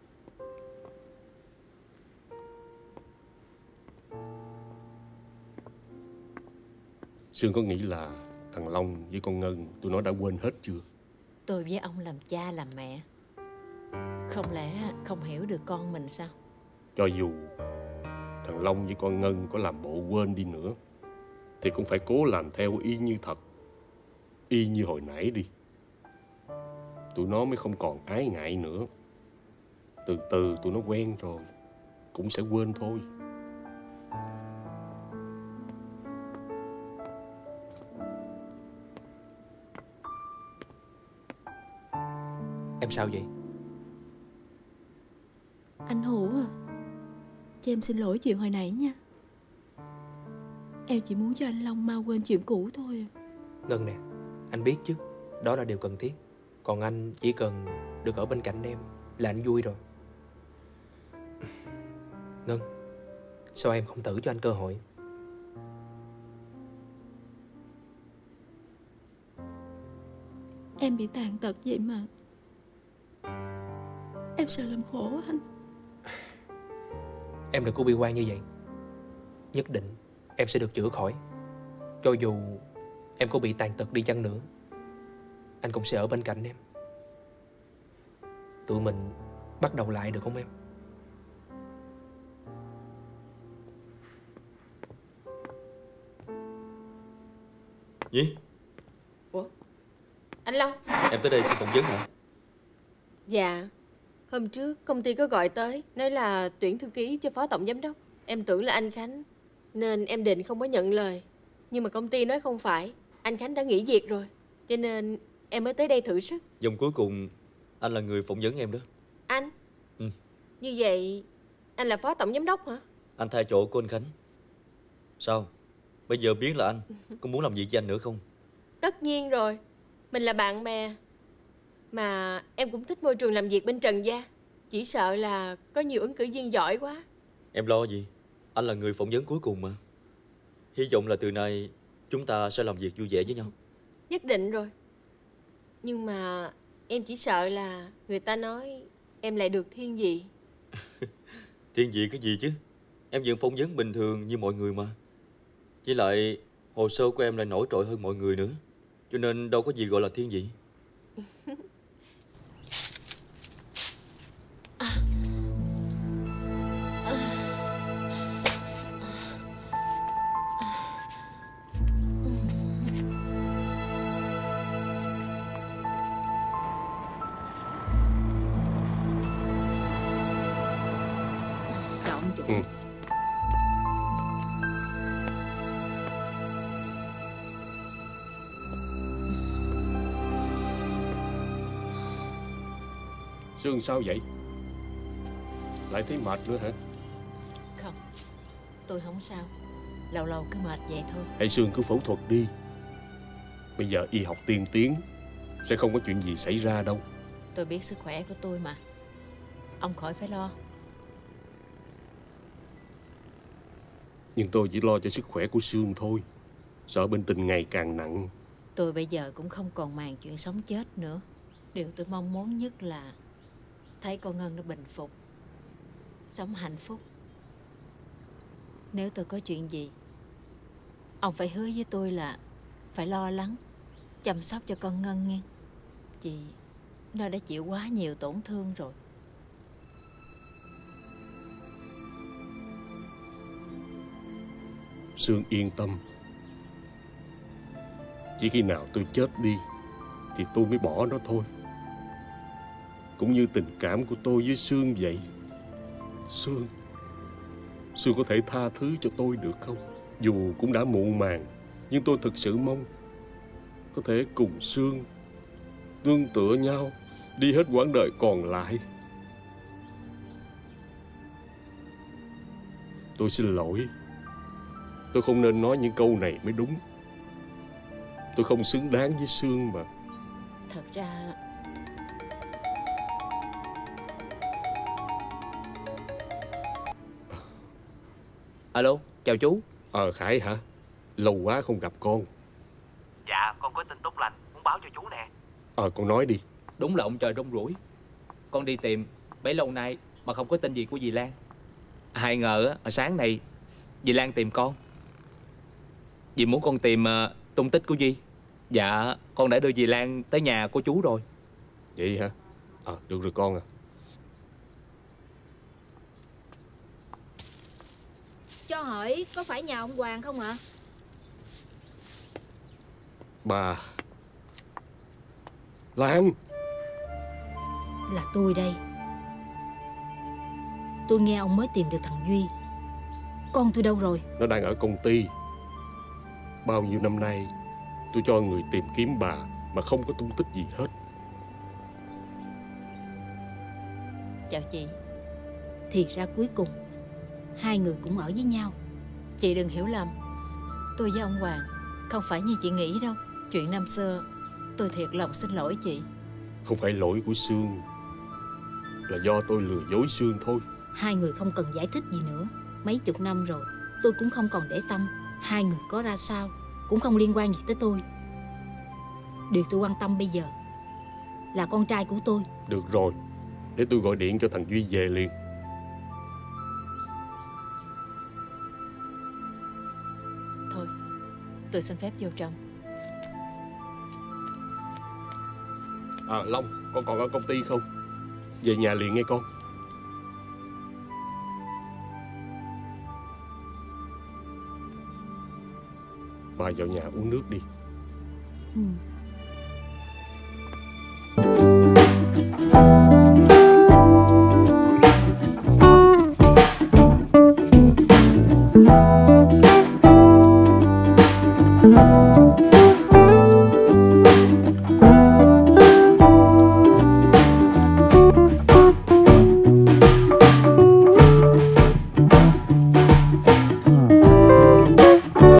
Sương có nghĩ là thằng Long với con Ngân tụi nó đã quên hết chưa? Tôi với ông làm cha làm mẹ, không lẽ không hiểu được con mình sao? Cho dù thằng Long với con Ngân có làm bộ quên đi nữa thì cũng phải cố làm theo y như thật, y như hồi nãy đi. Tụi nó mới không còn ái ngại nữa. Từ từ tụi nó quen rồi cũng sẽ quên thôi. Em sao vậy? Anh Hữu à, cho em xin lỗi chuyện hồi nãy nha. Em chỉ muốn cho anh Long mau quên chuyện cũ thôi. Ngân nè, anh biết chứ, đó là điều cần thiết. Còn anh chỉ cần được ở bên cạnh em là anh vui rồi. Ngân, sao em không thử cho anh cơ hội? Em bị tàn tật vậy mà. Em sợ làm khổ anh. Em đừng có bi quan như vậy. Nhất định em sẽ được chữa khỏi. Cho dù em có bị tàn tật đi chăng nữa, anh cũng sẽ ở bên cạnh em. Tụi mình bắt đầu lại được không em? Nhi, Ủa? Anh Long? em tới đây xin phỏng vấn hả? Dạ. Hôm trước công ty có gọi tới, nói là tuyển thư ký cho phó tổng giám đốc. Em tưởng là anh Khánh, nên em định không có nhận lời. Nhưng mà công ty nói không phải, anh Khánh đã nghỉ việc rồi, cho nên em mới tới đây thử sức. Dòng cuối cùng anh là người phỏng vấn em đó. Anh? Ừ. Như vậy anh là phó tổng giám đốc hả? Anh thay chỗ của anh Khánh. Sao? Bây giờ biết là anh, có muốn làm việc với anh nữa không? Tất nhiên rồi, mình là bạn bè. Mà em cũng thích môi trường làm việc bên Trần Gia. Chỉ sợ là có nhiều ứng cử viên giỏi quá. Em lo gì? Anh là người phỏng vấn cuối cùng mà. Hy vọng là từ nay chúng ta sẽ làm việc vui vẻ với nhau. Nhất định rồi. Nhưng mà em chỉ sợ là người ta nói em lại được thiên vị. Thiên vị cái gì chứ? Em vẫn phỏng vấn bình thường như mọi người mà. Với lại hồ sơ của em lại nổi trội hơn mọi người nữa, cho nên đâu có gì gọi là thiên vị. Ừ. Sương sao vậy? Lại thấy mệt nữa hả? Không, tôi không sao. Lâu lâu cứ mệt vậy thôi. Hãy Sương cứ phẫu thuật đi. Bây giờ y học tiên tiến, sẽ không có chuyện gì xảy ra đâu. Tôi biết sức khỏe của tôi mà. Ông khỏi phải lo. Nhưng tôi chỉ lo cho sức khỏe của Sương thôi. Sợ bệnh tình ngày càng nặng. Tôi bây giờ cũng không còn màng chuyện sống chết nữa. Điều tôi mong muốn nhất là thấy con Ngân nó bình phục, sống hạnh phúc. Nếu tôi có chuyện gì, ông phải hứa với tôi là phải lo lắng, chăm sóc cho con Ngân nghe. Chị nó đã chịu quá nhiều tổn thương rồi. Sương yên tâm. Chỉ khi nào tôi chết đi thì tôi mới bỏ nó thôi. Cũng như tình cảm của tôi với Sương vậy. Sương Sương có thể tha thứ cho tôi được không? Dù cũng đã muộn màng, nhưng tôi thực sự mong có thể cùng Sương nương tựa nhau đi hết quãng đời còn lại. Tôi xin lỗi. Tôi không nên nói những câu này mới đúng. Tôi không xứng đáng với Sương mà. Thật ra Alo, chào chú. Ờ Khải hả? Lâu quá không gặp con. Dạ, con có tin tốt lành muốn báo cho chú nè. Ờ con nói đi. Đúng là ông trời rong ruổi. Con đi tìm bấy lâu nay mà không có tin gì của dì Lan. Ai ngờ á, sáng nay dì Lan tìm con. Dì muốn con tìm uh, tung tích của Duy. Dạ, con đã đưa dì Lan tới nhà của chú rồi. Vậy hả? Ờ được rồi con à. Cho hỏi có phải nhà ông Hoàng không ạ? Bà Lan. Là tôi đây. Tôi nghe ông mới tìm được thằng Duy. Con tôi đâu rồi? Nó đang ở công ty. Bao nhiêu năm nay tôi cho người tìm kiếm bà mà không có tung tích gì hết. chào chị. Thì ra cuối cùng hai người cũng ở với nhau. Chị đừng hiểu lầm, tôi với ông Hoàng không phải như chị nghĩ đâu. Chuyện năm xưa tôi thiệt lòng xin lỗi chị. Không phải lỗi của Sương, là do tôi lừa dối Sương thôi. Hai người không cần giải thích gì nữa. Mấy chục năm rồi tôi cũng không còn để tâm hai người có ra sao, cũng không liên quan gì tới tôi. Điều tôi quan tâm bây giờ là con trai của tôi. Được rồi, để tôi gọi điện cho thằng Duy về liền. Thôi, tôi xin phép vô trong. À Long, con còn ở công ty không? Về nhà liền nghe con. Bà vào nhà uống nước đi. Ừ. Thank you.